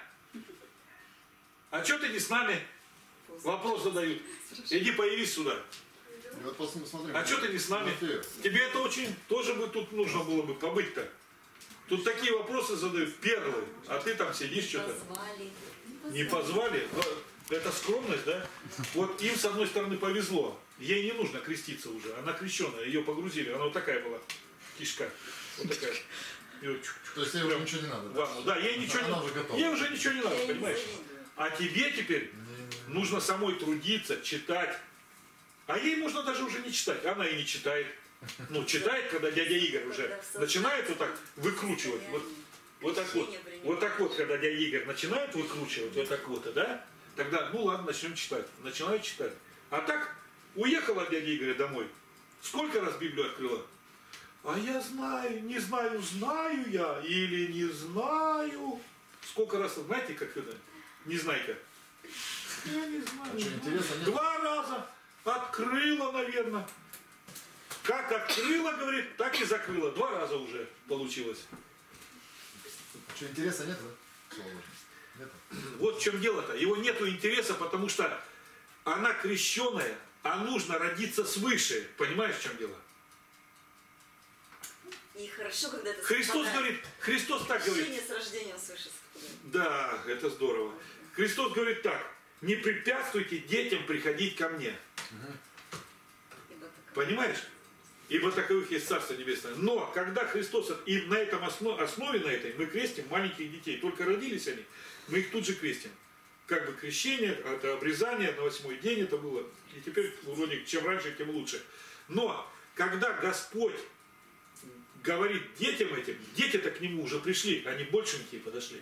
А что ты не с нами? Вопрос задают. Иди появись сюда. И вот посмотри, смотри. А что ты не с нами? Матвей, Тебе это очень тоже бы тут нужно было бы побыть-то. Тут такие вопросы задают первые, а ты там сидишь что-то. Позвали. Не позвали? Но это скромность, да? Вот им, с одной стороны, повезло. Ей не нужно креститься уже. Она крещеная, ее погрузили. Она вот такая была, кишка. Вот такая. Её чук-чук. То есть ей уже ничего не надо, да? Ванну. Да, ей ничего Она уже не готова. Ей уже ничего не надо, Я не понимаешь? завидую. А тебе теперь нужно самой трудиться, читать. А ей можно даже уже не читать. Она и не читает. Ну, читает, когда дядя Игорь уже начинает вот так выкручивать. Вот, вот так вот. Вот так вот, когда дядя Игорь начинает выкручивать, вот так вот, да? Тогда, ну ладно, начнем читать. Начинает читать. А так, уехала дядя Игорь домой. Сколько раз Библию открыла? А я знаю, не знаю, знаю я или не знаю. Сколько раз, знаете, как это? Незнайка. Я не знаю. А что, интересно, нет? Два раза открыла, наверное. Как открыла, говорит, так и закрыла. Два раза уже получилось. Что, интереса нет, да? Слава Богу. Нет? Вот в чем дело-то. Его нету интереса, потому что она крещеная, а нужно родиться свыше. Понимаешь, в чем дело? И хорошо, когда это Христос совпадает. говорит, Христос так говорит. Общение с рождением свыше совпадает. Да, это здорово. Христос говорит так. Не препятствуйте детям приходить ко мне. Ибо такова- Понимаешь? Ибо таковых есть Царство Небесное. Но когда Христос, и на этом основе, основе на этой, мы крестим маленьких детей. Только родились они, мы их тут же крестим. Как бы крещение, это обрезание, на восьмой день это было. И теперь, вроде, чем раньше, тем лучше. Но, когда Господь говорит детям этим, дети-то к Нему уже пришли, они большенькие подошли.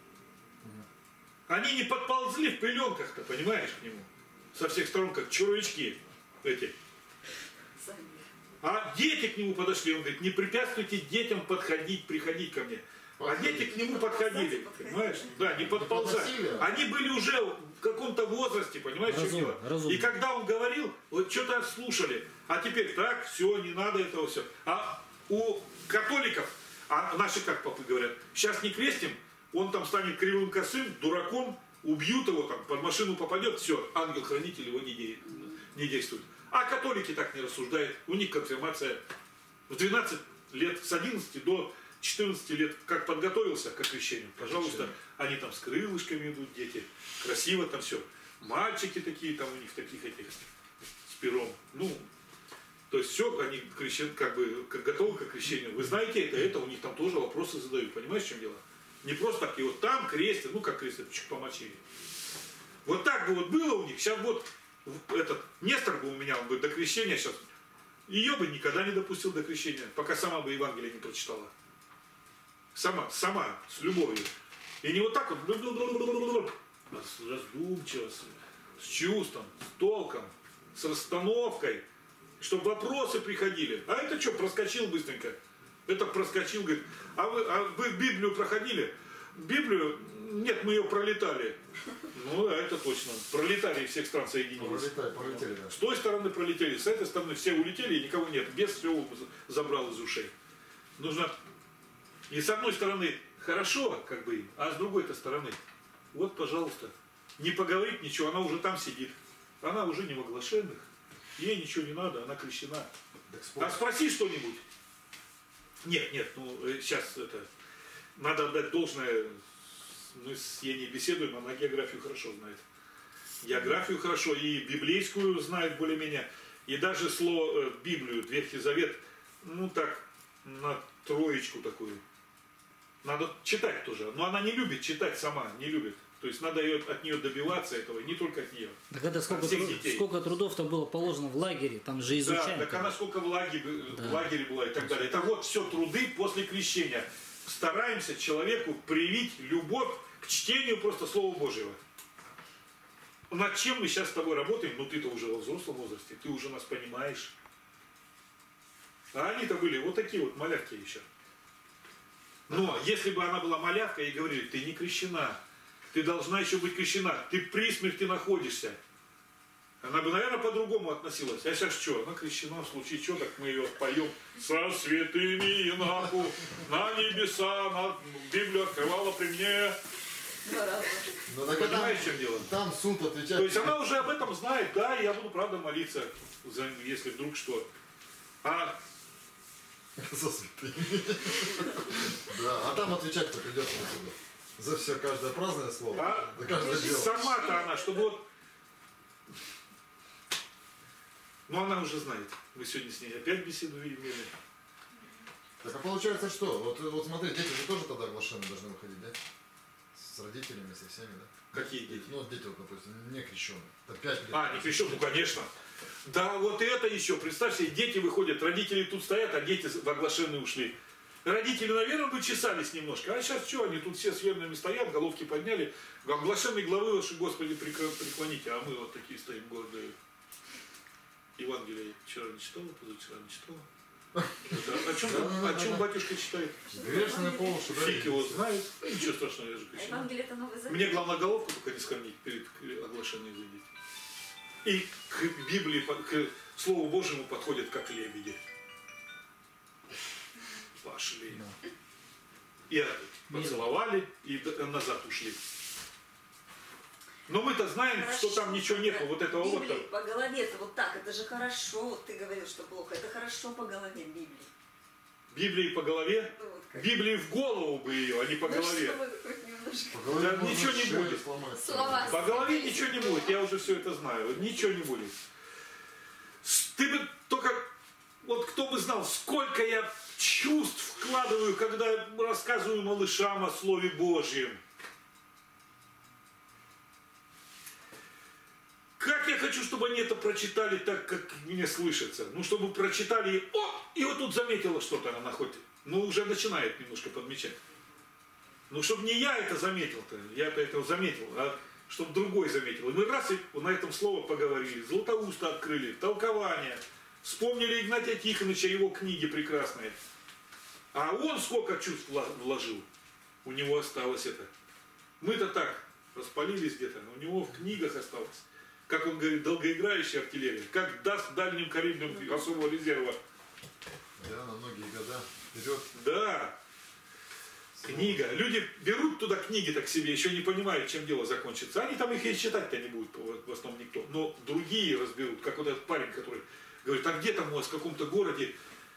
Они не подползли в пеленках-то, понимаешь, к Нему. Со всех сторон, как червячки эти. Сами. А дети к нему подошли, он говорит, не препятствуйте детям подходить, приходить ко мне. А дети к нему подходили, понимаешь? Да, не подползали. Они были уже в каком-то возрасте, понимаешь, что Разум, дело? разумно. И когда он говорил, вот что-то слушали. А теперь так, все, не надо этого все. А у католиков, а наши как папы говорят, сейчас не крестим, он там станет кривым косым, дураком, убьют его, там, под машину попадет, все, ангел-хранитель его не, де- не действует. А католики так не рассуждают. У них конфирмация в двенадцать лет, с одиннадцати до четырнадцати лет как подготовился к крещению, пожалуйста, они там с крылышками идут, дети, красиво там все. Мальчики такие, там у них таких этих с пером. Ну, то есть все, они крещен, как бы как готовы к крещению. Вы знаете это, это у них там тоже вопросы задают. Понимаешь, в чем дело? Не просто так, и вот там крестят, ну как крестят, чуть помочили. Вот так бы вот было у них, сейчас вот этот Нестор бы у меня, он бы до крещения сейчас, ее бы никогда не допустил до крещения, пока сама бы Евангелие не прочитала. Сама, сама, с любовью. И не вот так вот, а с раздумчиво, с чувством, с толком, с расстановкой, чтобы вопросы приходили. А это что, проскочил быстренько? Это проскочил, говорит, а вы, а вы Библию проходили? Библию? Нет, мы ее пролетали. Ну, да, это точно. Пролетали всех стран соединились. Пролетали, пролетели, да. С той стороны пролетели, с этой стороны все улетели, и никого нет. Бес все забрал из ушей. Нужно... И с одной стороны хорошо, как бы, а с другой-то стороны, вот, пожалуйста, не поговорить ничего, она уже там сидит. Она уже не в оглашенных, ей ничего не надо, она крещена. А спроси что-нибудь. Нет, нет, ну, сейчас это... Надо отдать должное, мы с Еней беседуем, она географию хорошо знает. Географию хорошо, и библейскую знает более-менее, и даже слово, Библию, Ветхий Завет, ну так, на троечку такую. Надо читать тоже, но она не любит читать сама, не любит. То есть надо ее, от нее добиваться этого, и не только от нее. Так это сколько, труд, сколько трудов-то было положено в лагере, там же изучали. Да, так она сколько в лагере, да. в лагере была и так далее. Это вот все труды после крещения. Стараемся человеку привить любовь к чтению просто Слова Божьего. Над чем мы сейчас с тобой работаем? Ну ты-то уже во взрослом возрасте, ты уже нас понимаешь. А они-то были вот такие вот малявки еще. Но если бы она была малявка и говорили, ты не крещена, ты должна еще быть крещена, ты при смерти находишься. Она бы, наверное, по-другому относилась. А сейчас что? Она крещена, в случае чего, так мы ее поем. Со святыми инаку на небеса, на Библию открывала при мне. Ну, так понимаешь, там, в чем дело? Там суд отвечает. То есть она уже об этом знает, да, я буду, правда, молиться, за, если вдруг что. А... Со святыми. Да, а там отвечать кто придет на суда. За все каждое праздное слово. А за каждое дело. Сама-то она, чтобы вот... Ну, она уже знает. Мы сегодня с ней опять беседу имели. Так, а получается что? Вот, вот смотри, дети же тоже тогда оглашенные должны выходить, да? С родителями, со всеми, да? Какие дети? Ну, дети, вот, допустим, не крещеные. Это пять лет. А, не крещеные, ну, конечно. Да, вот это еще. Представь себе, дети выходят, родители тут стоят, а дети в оглашенные ушли. Родители, наверное, бы чесались немножко. А сейчас что, они тут все с верными стоят, головки подняли. Оглашенные главы ваши, Господи, преклоните. А мы вот такие стоим гордые. Евангелие вчера не читала, позавчера не читала. Да. О чем, да, о чем батюшка читает? Грешный пол, что Фиг его знает. Ничего страшного, я же крещен. Евангелие это Новый Завет. Мне главное головку только не скормить перед оглашенной зайдите. И к Библии, к Слову Божьему подходят как лебеди. Пошли. И поцеловали, и назад ушли. Но мы-то знаем, Хорошо, что там ничего нету, вот этого вот. Библии по голове-то вот так, это же хорошо, вот ты говорил, что плохо, это хорошо по голове Библии. Библии по голове, Ну, вот как. Библии в голову бы ее, а не по Ну, голове. чтобы хоть немножко. По голове Да, можно ничего не шею будет. сломать. Слова. По голове ничего не будет, я уже все это знаю, ничего не будет. Ты бы только, вот кто бы знал, сколько я чувств вкладываю, когда рассказываю малышам о Слове Божьем. Как я хочу, чтобы они это прочитали так, как мне слышится. Ну, чтобы прочитали, и, о, и вот тут заметила что-то она хоть, ну, уже начинает немножко подмечать. Ну, чтобы не я это заметил-то, я-то это заметил, а чтобы другой заметил. И мы раз и на этом слово поговорили, Златоуста открыли, толкование, вспомнили Игнатия Тихоновича, его книги прекрасные. А он сколько чувств вложил, у него осталось это. Мы-то так распалились где-то, но у него в книгах осталось. Как он говорит, долгоиграющая артиллерия, как даст дальним калибрам особого резерва. Да, на многие года вперед. Да. Книга. Люди берут туда книги так себе, еще не понимают, чем дело закончится. Они там их и читать-то не будут, в основном никто. Но другие разберут, как вот этот парень, который говорит, а где там у вас в каком-то городе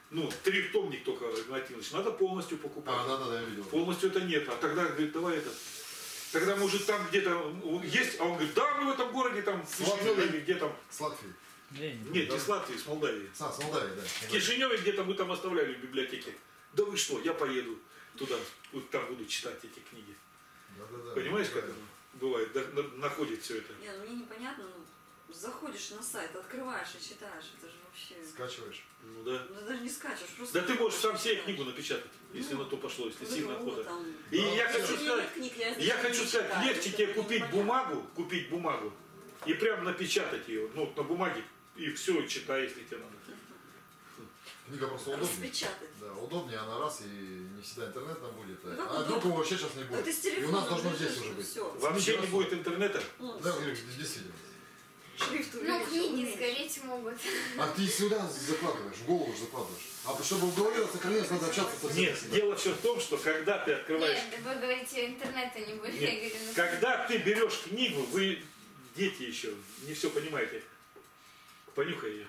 Ну, трехтомник только, Игнатьевич, надо полностью покупать. А, да, да, да, я видел. Полностью это нет. А тогда, говорит, давай это. Тогда, может, там где-то есть, а он говорит, да, мы в этом городе, там, в Кишиневе, или где там. С Латвии. Нет, не с Латвии, с Молдавии. А, с Молдавии, да. В Кишиневе где-то мы там оставляли в библиотеке. Да вы что, я поеду туда, вот там буду читать эти книги. Да, да, да. Понимаешь, да, как да. оно бывает, да, на- находит все это. Не, ну мне непонятно, ну, заходишь на сайт, открываешь и читаешь, это же вообще... Скачиваешь. Ну да. Ну, даже не скачешь, просто... Да ты можешь сам себе читаешь. книгу напечатать, если Ну, на то пошло, если Вот сильно это вот охота. там. И Да, я всё. хочу Если сказать, нет книг, я, я хочу не сказать, читаю, легче это тебе мне купить непонятно. бумагу, купить бумагу и прям напечатать ее, ну, на бумаге, и все, и читай, если тебе надо. Книга просто удобнее. Распечатать. Да, удобнее, она раз, и не всегда интернет там будет. Ну, А как вдруг удобно? его вообще сейчас не будет. Это с И у телефона нас должно лежишь, здесь уже быть. всё. Вообще не раз- будет интернета. Ну, Да, Игорь, действительно. шрифт Ну, увеличил, книги уменьшил. сгореть могут. А ты сюда закладываешь, в голову же закладываешь. А чтобы в голове сохранилось, надо общаться со всеми. Нет, дело все в том, что когда ты открываешь... Нет, вы говорите, интернета не будет. Я Нет, говорю, ну, когда ты берешь книгу, вы, дети еще, не все понимаете. Понюхай ее.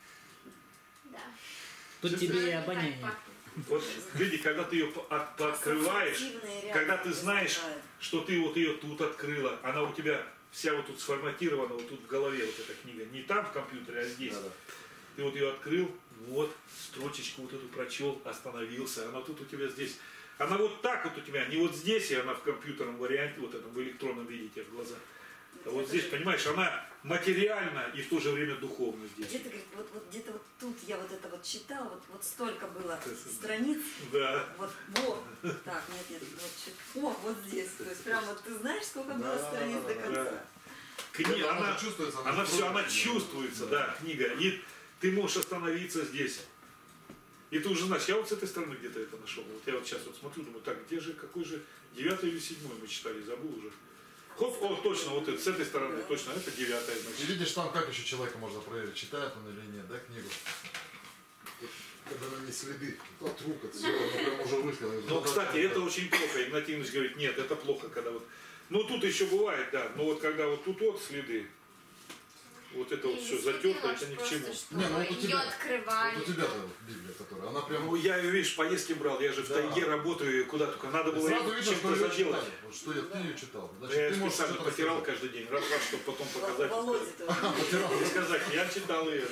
да. Тут Всё тебе и Ну, так обоняние. пахнет. Вот, види, когда ты ее открываешь, Ассоциативные ряды когда ты знаешь, возникают. что ты вот ее тут открыла, она у тебя вся вот тут сформатирована, вот тут в голове вот эта книга. Не там в компьютере, а здесь. Да, да. Ты вот ее открыл, вот, строчечку вот эту прочел, остановился, она тут у тебя здесь. Она вот так вот у тебя, не вот здесь, и она в компьютерном варианте, вот этом, в электронном виде тебе в глаза. А вот здесь, понимаешь, она материальна и в то же время духовна здесь. Где-то, говорит, вот, вот где-то вот тут я вот это вот читала, вот, вот столько было То есть, страниц, Да. вот, вот, так, нет, нет, вот, чит- о, вот здесь, то есть прям вот ты знаешь, сколько было Да, страниц да, до да, конца. да. Книга, Это она, же чувствуется, она все, она встроена. чувствуется, да, книга. И ты можешь остановиться здесь. И ты уже знаешь, я вот с этой стороны где-то это нашел. Вот я вот сейчас вот смотрю, думаю, так, где же, какой же, девятый или седьмой мы читали, забыл уже. Хоп, о, точно, вот это, с этой стороны, точно, это девятая, И значит. видишь, там как еще человека можно проверить, читает он или нет, да, книгу. Когда на ней следы от рук, от всего, ну прям уже выхло. Но, кстати, это очень плохо. Игнатий Ильич говорит, нет, это плохо, когда вот... Ну, тут еще бывает, да, но вот когда вот тут вот следы, вот это вот И все не затерто, следила, это ни к просто, чему. что Не, ну вот у ее тебя- открывали. Вот у тебя вот Библия, которая, она прям... Ну, я ее, видишь, поездки брал, я же в Да. тайге работаю, куда только надо было Сразу её видно, что чем-то ее заделать. читали. Вот что я, ты ее читал. Я Значит, ты можешь специально что-то потирал рассказать. каждый день, раз, раз, чтобы потом показать. Володе тоже. И сказать, я читал ее.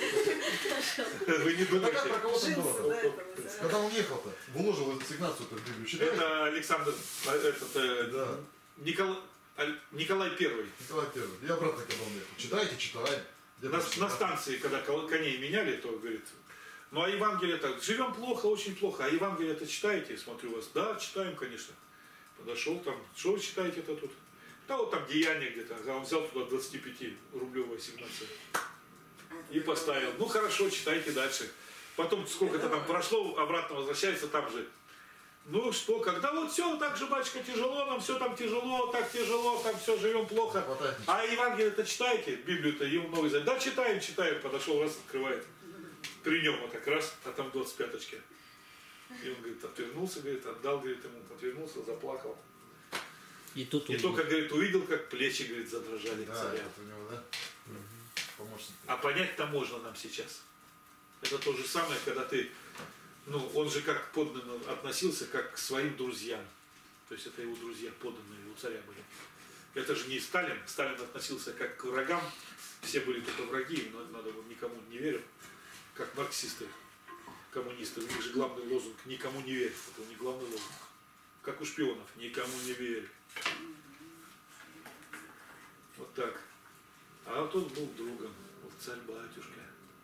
Вы не Это как про думаете. кого там Джинсы, было? да, это вот, Когда он ехал-то, вложил в ассигнацию эту Библию, читали? Это Александр, а, этот, э, Да, Николай, Аль- Николай Первый. Николай Первый. И обратно, когда он ехал. Читайте, читаем. Где-то На, читаем. на станции, когда кол- коней меняли, то говорит, ну а Евангелие так, живем плохо, очень плохо, а Евангелие-то читаете, смотрю вас, да, читаем, конечно. Подошел там, что вы читаете-то тут? Да вот там деяние где-то, а он взял туда двадцатипятирублевую ассигнацию и поставил. Ну хорошо, читайте дальше. Потом сколько-то там прошло, обратно возвращается там же. Ну что, когда вот все так же, батюшка, тяжело, нам все там тяжело, так тяжело, там все живем плохо. Хватает ничего. А Евангелие-то читаете, Библию-то, ему новый завет. Да, читаем, читаем. Подошел, раз, открывает. При нем вот так раз, а там двадцать пяточка. И он, говорит, отвернулся, говорит, отдал, говорит, ему, отвернулся, заплакал. И тут И увидел. только, говорит, увидел, как плечи, говорит, задрожали Да, царя. это у него, да? Помощник. А понять-то можно нам сейчас. Это то же самое, когда ты, ну, он же как подданно относился, как к своим друзьям. То есть это его друзья подданные, у царя были. Это же не Сталин. Сталин относился как к врагам. Все были только враги, но надо было никому не верить. Как марксисты, коммунисты. У них же главный лозунг «никому не верь». Это не главный лозунг. Как у шпионов «никому не верь». Вот так. А вот он был другом. Вот царь-батюшка.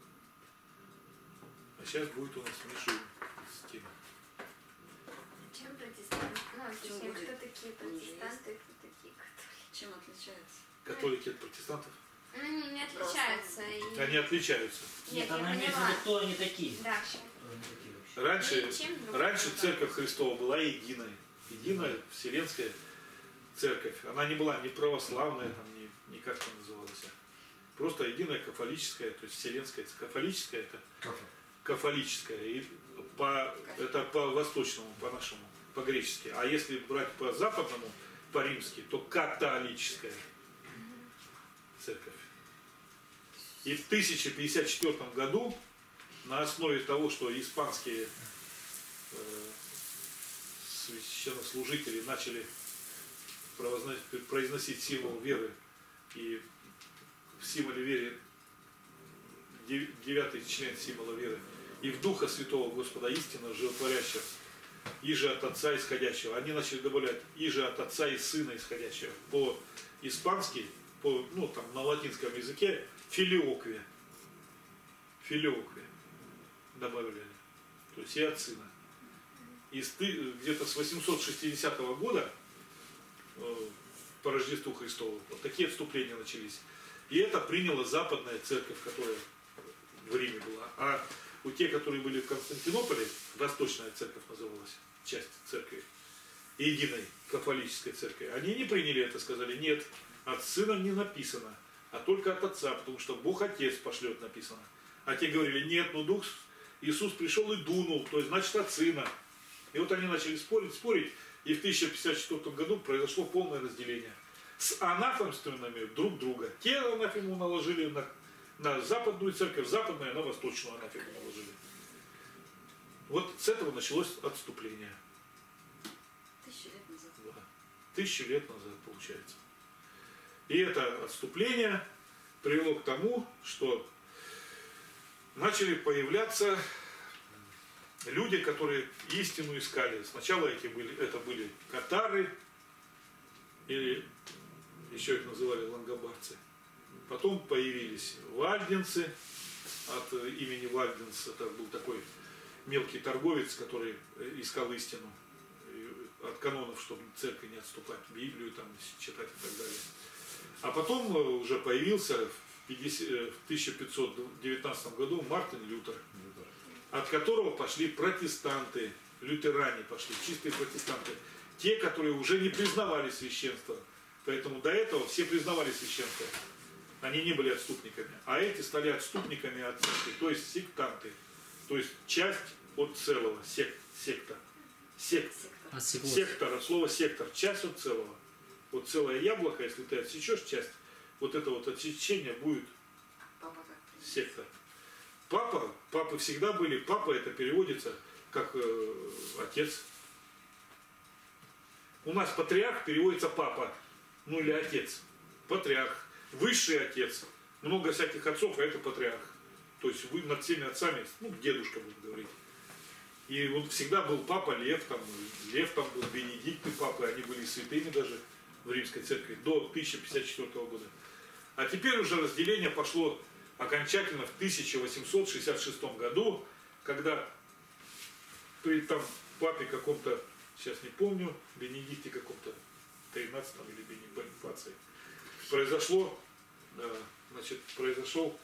А сейчас будет у нас Мишу с тем. Чем протестанты? Ну, Чем точнее, будет? кто такие Он же протестанты, кто такие католики? Чем отличается? Католики от протестантов? Ну, они не отличаются. И... Они отличаются. Нет, Нет, я она имеется в поняла. виду, кто они такие. Да. Кто они такие вообще. Раньше, Ну, и чем друг раньше друга? церковь Христова была единой. Единая вселенская церковь. Она не была ни православная, там, ни, ни как она называлась. а Просто единая кафолическая, то есть вселенская. Кафолическая это Кафе. кафолическая. И по, это по восточному, по нашему, по-гречески. А если брать по западному, по-римски, то католическая церковь. И в тысяча пятьдесят четвёртом году на основе того, что испанские э, священнослужители начали произносить символ веры, и в символе веры, девятый член символа веры, и в Духа Святого Господа истинно животворящего, иже от Отца исходящего. Они начали добавлять иже от Отца и Сына исходящего. По-испански, по, ну, там, на латинском языке, филиоквия. Филиоквия добавляли. То есть и от Сына. И где-то с восемьсот шестидесятого года по Рождеству Христову вот такие отступления начались. И это приняла Западная Церковь, которая в Риме была. А у тех, которые были в Константинополе, Восточная Церковь называлась, часть церкви, единой католической церкви, они не приняли это, сказали, нет, от Сына не написано, а только от Отца, потому что Бог Отец пошлет, написано. А те говорили, нет, ну Дух Иисус пришел и дунул, то есть значит от Сына. И вот они начали спорить, спорить, и в тысяча пятьдесят четвёртом году произошло полное разделение. С анафемствованными друг друга. Те анафему наложили на, на западную церковь, западную на восточную анафему наложили. Вот с этого началось отступление. Тысячу лет назад. Да. Тысячу лет назад, получается. И это отступление привело к тому, что начали появляться люди, которые истину искали. Сначала эти были, это были катары, или еще их называли лангобарцы. Потом появились вальденцы, от имени Вальденс, это был такой мелкий торговец, который искал истину от канонов, чтобы церкви не отступать, Библию там читать и так далее. А потом уже появился в тысяча пятьсот девятнадцатом году Мартин Лютер, от которого пошли протестанты, лютеране пошли, чистые протестанты, те, которые уже не признавали священство. Поэтому до этого все признавали священство. Они не были отступниками. А эти стали отступниками от церкви, то есть сектанты. То есть часть от целого, сек, секта. Сек, сектор, слово сектор, часть от целого. Вот целое яблоко, если ты отсечешь часть, вот это вот отсечение будет секта. Папа, папы всегда были, папа это переводится как э, отец. У нас патриарх переводится папа, ну или отец. Патриарх, высший отец. Много всяких отцов, а это патриарх. То есть вы над всеми отцами, ну дедушка будем говорить. И он всегда был папа Лев, там, Лев там был, Бенедикты папы, они были святыми даже в Римской церкви до тысяча пятьдесят четвёртого года. А теперь уже разделение пошло окончательно в тысяча восемьсот шестьдесят шестом году, когда при там папе каком-то, сейчас не помню, Бенедикте каком-то тринадцатом или Бонифации, произошло, значит, произошел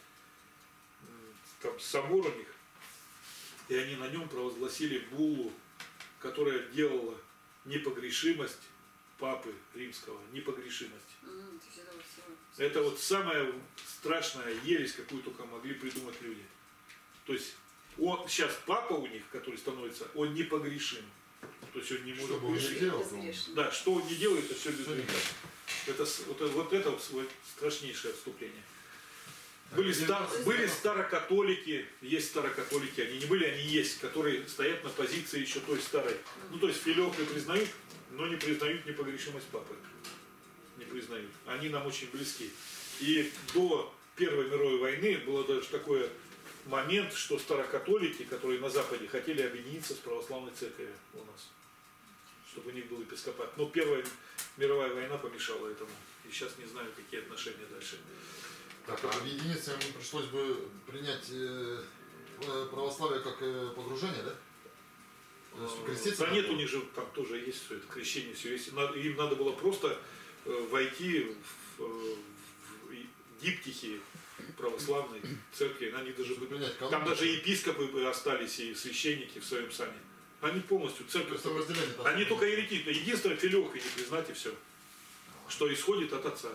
там собор у них, и они на нем провозгласили буллу, которая делала непогрешимость папы римского, непогрешимость. Mm, это, вот это вот самая страшная ересь, какую только могли придумать люди. То есть он, сейчас папа у них, который становится, он непогрешим. То есть он не может что грешить. Делал, да, что он не делает, это все безгрешно. Это, вот, вот это вот страшнейшее отступление. Были, стар, были старокатолики, есть старокатолики, они не были, они есть, которые стоят на позиции еще той старой. Ну, то есть филиоквию признают, но не признают непогрешимость папы. Не признают. Они нам очень близки. И до Первой мировой войны было даже такой момент, что старокатолики, которые на Западе, хотели объединиться с православной церковью у нас. Чтобы у них был епископат. Но Первая мировая война помешала этому. И сейчас не знаю, какие отношения дальше. Так, а объединиться им пришлось бы принять э, православие как э, погружение, да? То есть креститься? Да нет, у них же там тоже есть все это, крещение, все есть. Им надо было просто э, войти в, в, в диптихи православной церкви. Они даже, там даже епископы остались и священники в своем сане. Они полностью церковь. Они только еретики. Единственное, филиохи не признать и все. Что исходит от Отца.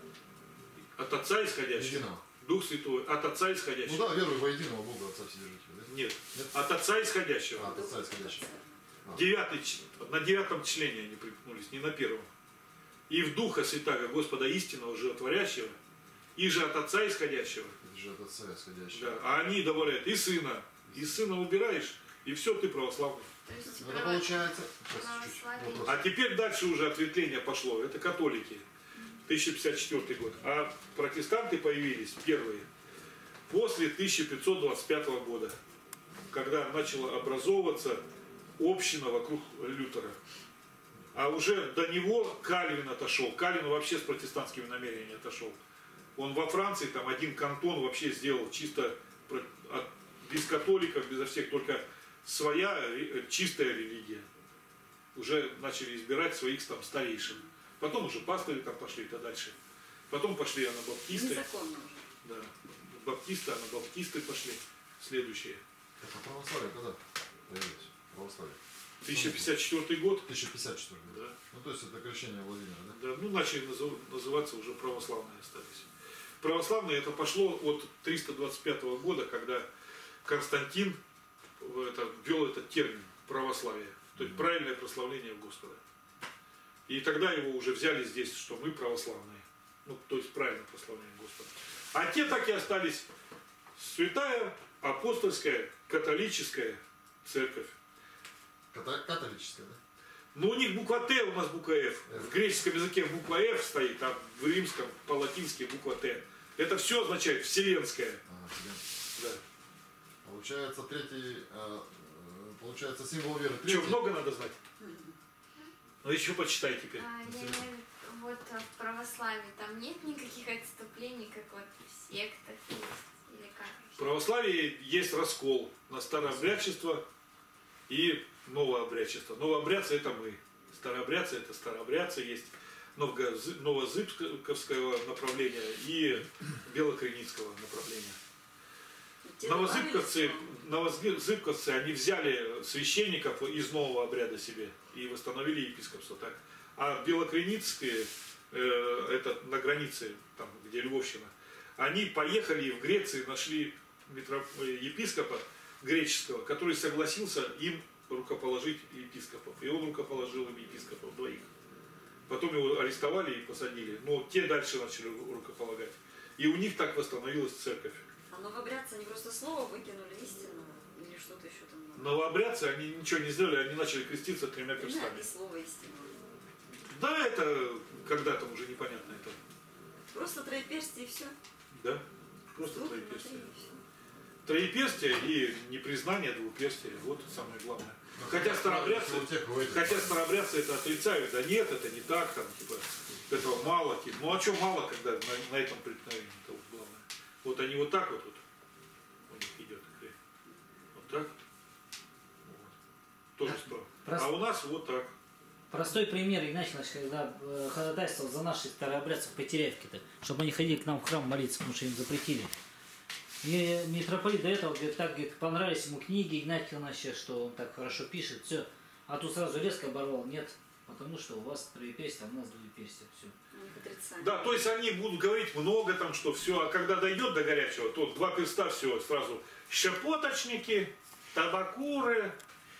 От Отца исходящего. Единого. Дух Святой. От Отца исходящего. Ну да, верую во единого Бога Отца Вседержителя. Да? Нет. Нет. От Отца исходящего. А, от Отца исходящего. А. Девятый, на девятом члене они приткнулись, не на первом. И в Духа Святаго Господа истинного, животворящего, и же от Отца исходящего. Это же от Отца исходящий. Да. А они добавляют и Сына. И Сына убираешь, и все, ты православный. То есть Ну, это право- получается... Сейчас, чуть-чуть. православие. Вопрос. А теперь дальше уже ответвление пошло. Это католики. тысяча пятьдесят четвёртый год. А протестанты появились первые после тысяча пятьсот двадцать пятого года, когда начала образовываться община вокруг Лютера. А уже до него Кальвин отошел. Кальвин вообще с протестантскими намерениями отошел. Он во Франции там один кантон вообще сделал чисто про- от- без католиков, безо всех, только своя ре- чистая религия. Уже начали избирать своих там старейшин. Потом уже пастыри там пошли, то дальше. Потом пошли анабаптисты. Незаконно уже. Да. Баптисты, анабаптисты пошли. Следующие. Так, а православие когда появилось? Православие. тысяча пятьдесят четвёртый год. тысяча пятьдесят четвёртый. Да. Ну, то есть это крещение Владимира, да? Да, ну, начали назыв- называться уже православные остались. Православные это пошло от триста двадцать пятого года, когда Константин в это, ввел этот термин православие, то есть правильное прославление Господа. И тогда его уже взяли здесь, что мы православные. Ну, то есть правильно прославляем Господа. А те так и остались святая, апостольская, католическая церковь. Ката- Католическое, да? Но у них буква Т, у нас буква Ф. В греческом языке буква Ф стоит, а в римском по-латински буква Т. Это все означает вселенская. Ага, тебе. Да. Получается третий, э, э, получается символ веры Что, третий. много надо знать? Ну еще почитай теперь. А, я имею в виду, вот а, в православии там нет никаких отступлений, как вот в сектах есть, или как? В православии есть раскол на старообрядчество и новообрядчество. Новообрядцы это мы. Старообрядцы это старообрядцы, есть новгозы- новозыбковского направления и белокреницкого направления. Те Новозыбковцы, добавили, новозыбковцы, они взяли священников из нового обряда себе и восстановили епископство так. А белокреницкие, э, это на границе, там, где Львовщина, они поехали и в Греции нашли митроп- э, епископа греческого, который согласился им рукоположить епископов. И он рукоположил им епископов двоих. Потом его арестовали и посадили. Но те дальше начали рукополагать. И у них так восстановилась церковь. А новобрядцы, они просто слово выкинули истину или что-то еще там надо? Новообрядцы, они ничего не сделали, они начали креститься тремя Да, перстами. и слово истину. Да, это когда там уже непонятно это. Просто троеперстие и все. Да, просто Дух троеперстие. внутри, и всё. Троеперстие и непризнание двуперстия, вот самое главное. Ну, Хотя как старообрядцы, правило, у тех, у этих. хотя старообрядцы это отрицают, да нет, это не так, там, типа, этого мало. Типа. Ну а что мало, когда на, на этом преткновении, это вот главное. Вот они вот так вот, вот у них идет. Вот так. Вот. Тоже справа. Просто- А у нас вот так. Простой пример, Игнатий Иванович, когда э, ходатайствовал за наших старообрядцев по Терявке-то, чтобы они ходили к нам в храм молиться, потому что им запретили. И митрополит до этого говорит, так говорит, понравились ему книги Игнатия Ивановича, что он так хорошо пишет, все. А тут сразу резко оборвал, нет, потому что у вас троеперстие, а у нас двуеперстие, все. У них отрицание. Да, то есть они будут говорить много там, что все, а когда дойдет до горячего, то два перста все, сразу щепоточники, табакуры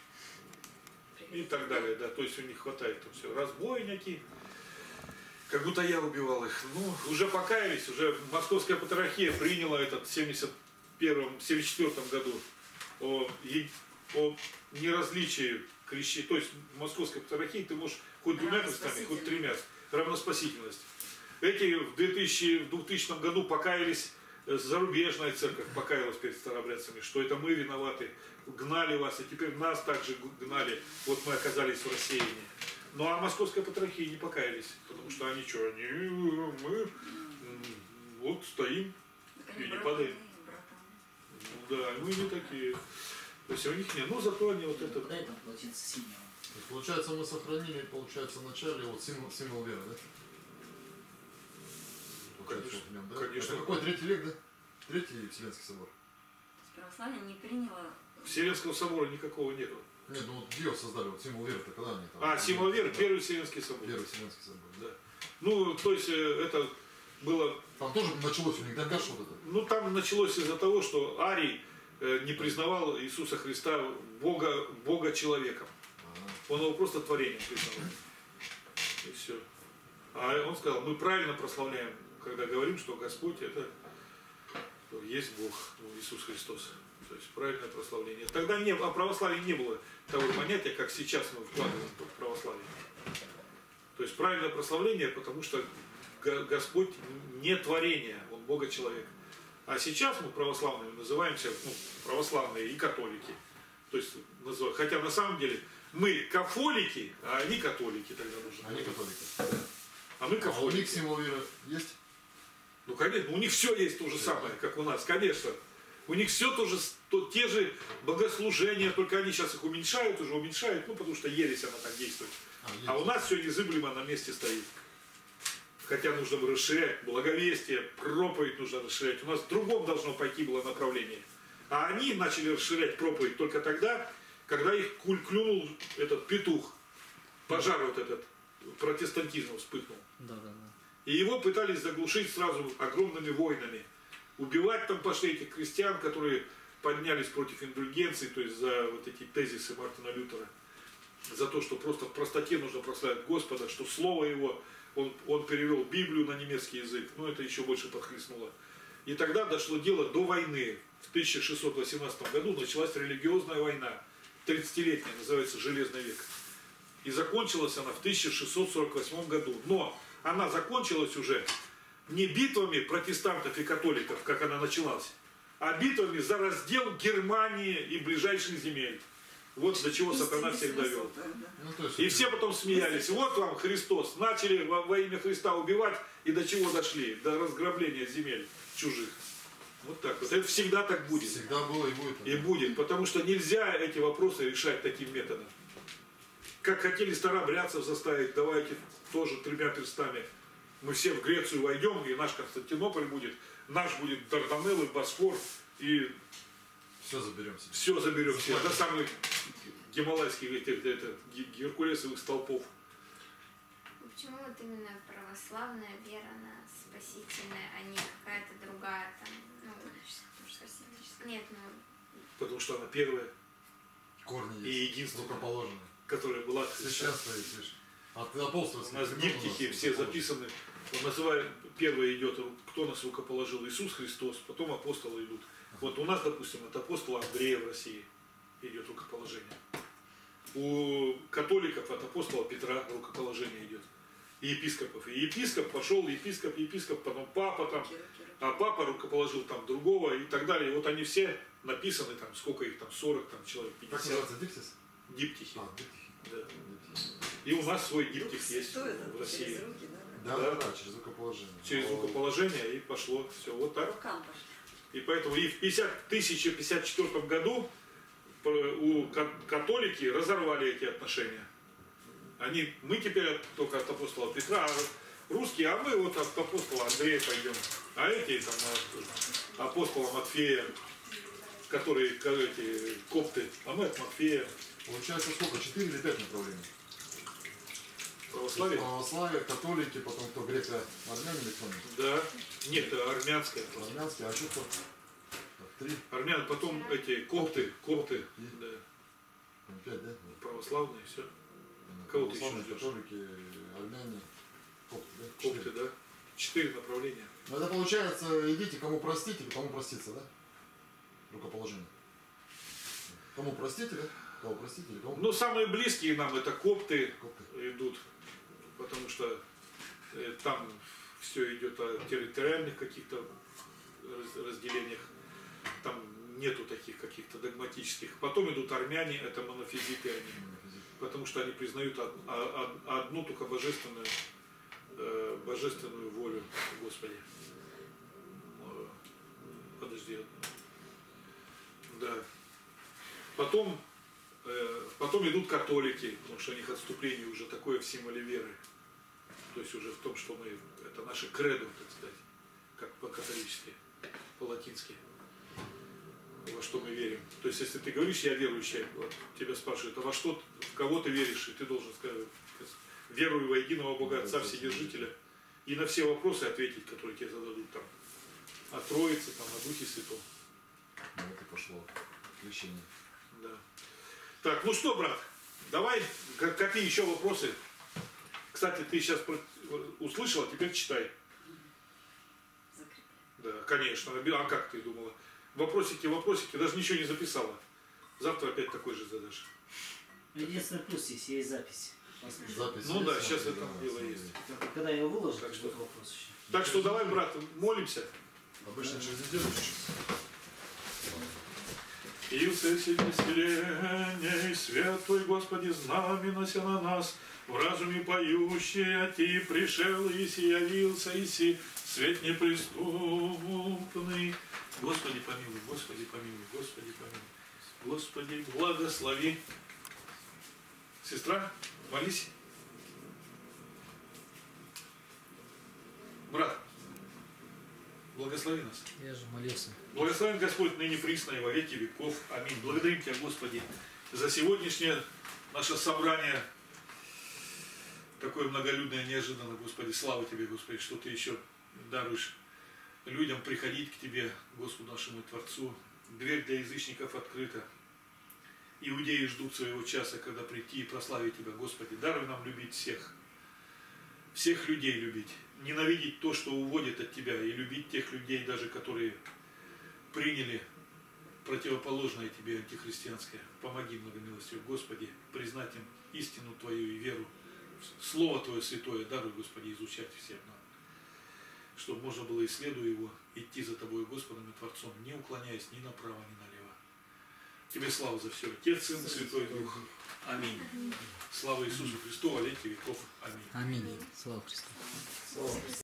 и так далее, да, то есть у них хватает там все, разбойники, как будто я убивал их. Ну, уже покаялись, уже Московская патриархия приняла этот в семьдесят первом, семьдесят четвёртом году о, е- о неразличии крещей, то есть в Московской патриархии ты можешь хоть двумя перстами, хоть тремя, равноспасительность. Эти в двухтысячном году покаялись, э, зарубежная церковь покаялась перед старообрядцами, что это мы виноваты, гнали вас, и теперь нас также гнали, вот мы оказались в рассеянии. Ну а Московская патриархия не покаялись, потому что они что, они, мы м, вот стоим, Так они и не братаны, падаем. братаны. Ну да, мы не такие. То есть у них нет, ну зато они вот это... Дай там полотенце синего. То есть, получается, мы сохранили, получается, в начале вот символ, символ веры, да? Получается, Конечно, вот в нем, да? конечно. Это какой, третий век, да? Третий Вселенский собор. Православие не приняло. Вселенского собора никакого нету. Нет, ну вот где создали, вот символ веры-то, когда они там? А, символ веры, Да. первый Вселенский собор. Первый Вселенский собор, да. Да. Ну, то есть э, это было... Там тоже началось у них, да, каша вот это? Ну, там началось из-за того, что Арий э, не признавал Иисуса Христа Бога, Бога человеком. Ага. Он его просто творением признавал. И все. А он сказал, мы правильно прославляем когда говорим, что Господь это есть Бог, ну, Иисус Христос. То есть правильное прославление. Тогда не, о православии не было того понятия, как сейчас мы вкладываем в православие. То есть правильное прославление, потому что Господь не творение, Он Бога-человек. А сейчас мы православными называемся, ну, православные и католики. То есть, хотя на самом деле мы кафолики, а они католики тогда нужны. Они католики. А мы А у кафолики. них символ веры есть? Ну, конечно, у них все есть то же самое, как у нас, конечно. У них все тоже, то, те же богослужения, только они сейчас их уменьшают, уже уменьшают, ну, потому что ересь она так действует. А, А у нас все незыблемо на месте стоит. Хотя нужно бы расширять благовестие, проповедь нужно расширять. У нас в другом должно пойти было направление. А они начали расширять проповедь только тогда, когда их клюнул этот петух. Пожар вот этот, протестантизм вспыхнул. Да, да, да. И его пытались заглушить сразу огромными войнами. Убивать там пошли этих крестьян, которые поднялись против индульгенции, то есть за вот эти тезисы Мартина Лютера. За то, что просто в простоте нужно прославить Господа, что слово его, он, он перевел Библию на немецкий язык, но это еще больше подхлестнуло. И тогда дошло дело до войны. В тысяча шестьсот восемнадцатом году началась религиозная война, тридцатилетняя, называется Железный век. И закончилась она в тысяча шестьсот сорок восьмом году. Но она закончилась уже не битвами протестантов и католиков, как она началась, а битвами за раздел Германии и ближайших земель. Вот до чего сатана всех довел. Ну, то есть, И все потом смеялись. Вот вам Христос. Начали во, во имя Христа убивать, и до чего дошли? До разграбления земель чужих. Вот так вот. Это всегда так будет. всегда было и будет. И будет. Потому что нельзя эти вопросы решать таким методом. Как хотели старообрядцев заставить, давайте тоже тремя перстами. Мы все в Грецию войдем, и наш Константинополь будет, наш будет Дарданеллы, Босфор, и все заберем себе. все заберем себе. До самых гималайских этих, это, геркулесовых столпов. Почему вот именно православная вера, она спасительная, а не какая-то другая там, ну, нет, ну... Потому что она первая Корни и есть. единственная, Рукоположенные. которая была от Христа. Священство есть, видишь. От апостольских. У нас диптихи все записаны. Он называет, первое идет, кто нас рукоположил, Иисус Христос, потом апостолы идут. Вот у нас, допустим, от апостола Андрея в России идет рукоположение. У католиков от апостола Петра рукоположение идет. И епископов. И епископ пошел, епископ, епископ, потом папа там, а папа рукоположил там другого и так далее. И вот они все написаны, там, сколько их там, сорок там, человек, Как пятьдесят. называется, диктис? Диптихи. А, диктихи. Да. Диктихи. И у нас свой диптих есть Что это? в России. Через руки, да? Да, Да. да, да, через рукоположение. Через Но- рукоположение и пошло все вот По так. рукам пошли. И поэтому и в тысяча пятьдесят четвёртом году у католики разорвали эти отношения. Они, мы теперь от, только от апостола Петра, а русские, а мы вот от апостола Андрея пойдем. А эти там от апостола Матфея, которые эти, копты, а мы от Матфея. Получается сколько? Четыре или пять направлений? Православие? Православие, католики, потом кто греко-армяне или кто-нибудь? Да. Нет, это армянское. просто. Армянские, а что кто? Так, три, Армян, потом эти копты, копты, да, там, пять, да? православные, все. Кого ты еще Православные, ждешь? католики, армяне, копты, да? Копты, Четыре. да. Четыре направления. Ну, это получается, идите, кому простить или кому проститься, да? Рукоположение. Кому простить, да? Кого простить или кому? Ну, самые близкие нам это копты Копты. идут, потому что э, там все идет о территориальных каких-то раз- разделениях, там нету таких каких-то догматических. Потом идут армяне, это монофизиты они, потому что они признают од- а- а- одну только божественную, э, божественную волю Господи. Э, Подожди. Да. Потом Э, Потом идут католики, потому что у них отступление уже такое в символе веры. То есть уже в том, что мы, это наше кредо, так сказать, как по-католически, по-латински, во что мы верим. То есть если ты говоришь, я верующий, вот, тебя спрашивают, а во что, в кого ты веришь, и ты должен сказать, верую во единого Бога Отца Вседержителя, и на все вопросы ответить, которые тебе зададут там, о Троице, там, о Духе Святом. Ну, вот и пошло. Крещение. Да. Так, ну что, брат, давай, как- какие еще вопросы? Кстати, ты сейчас про- услышал, а теперь читай. Да, конечно. А как ты думала? Вопросики, вопросики, даже ничего не записала. Завтра опять такой же задашь. Единственный плюс есть, есть запись. Послушай. Запись Ну есть, да, сейчас да, это да, дело да. есть. Только когда я его выложу, Так так что- что вопрос еще. Так что давай, брат, молимся. Обычно через неделю чуть-чуть. И в вселенной святой Господи, знаменося на нас, в разуме поющий, а Ти пришел, иси явился, иси свет неприступный. Господи помилуй, Господи помилуй, Господи помилуй. Господи, благослови. Сестра, молись. Брат, благослови нас. Я же молился. Благословен Господь ныне присно и во веки веков. Аминь. Благодарим Тебя, Господи, за сегодняшнее наше собрание. Такое многолюдное, неожиданно, Господи. Слава Тебе, Господи, что Ты еще даруешь людям приходить к Тебе, Господу нашему Творцу. Дверь для язычников открыта. Иудеи ждут своего часа, когда прийти и прославить Тебя, Господи. Даруй нам любить всех. Всех людей любить. Ненавидеть то, что уводит от Тебя, и любить тех людей, даже которые приняли противоположное Тебе антихристианское. Помоги, многомилостивый Господи, признать им истину Твою и веру. Слово Твое святое даруй, Господи, изучать всем нам. Чтобы можно было, исследуя его, идти за Тобой, Господом и Творцом, не уклоняясь ни направо, ни налево. Тебе слава за все. Отец, Сын, Святой Дух. Аминь. Слава Иисусу Христу, во веки веков. Аминь. Аминь. Слава Христу.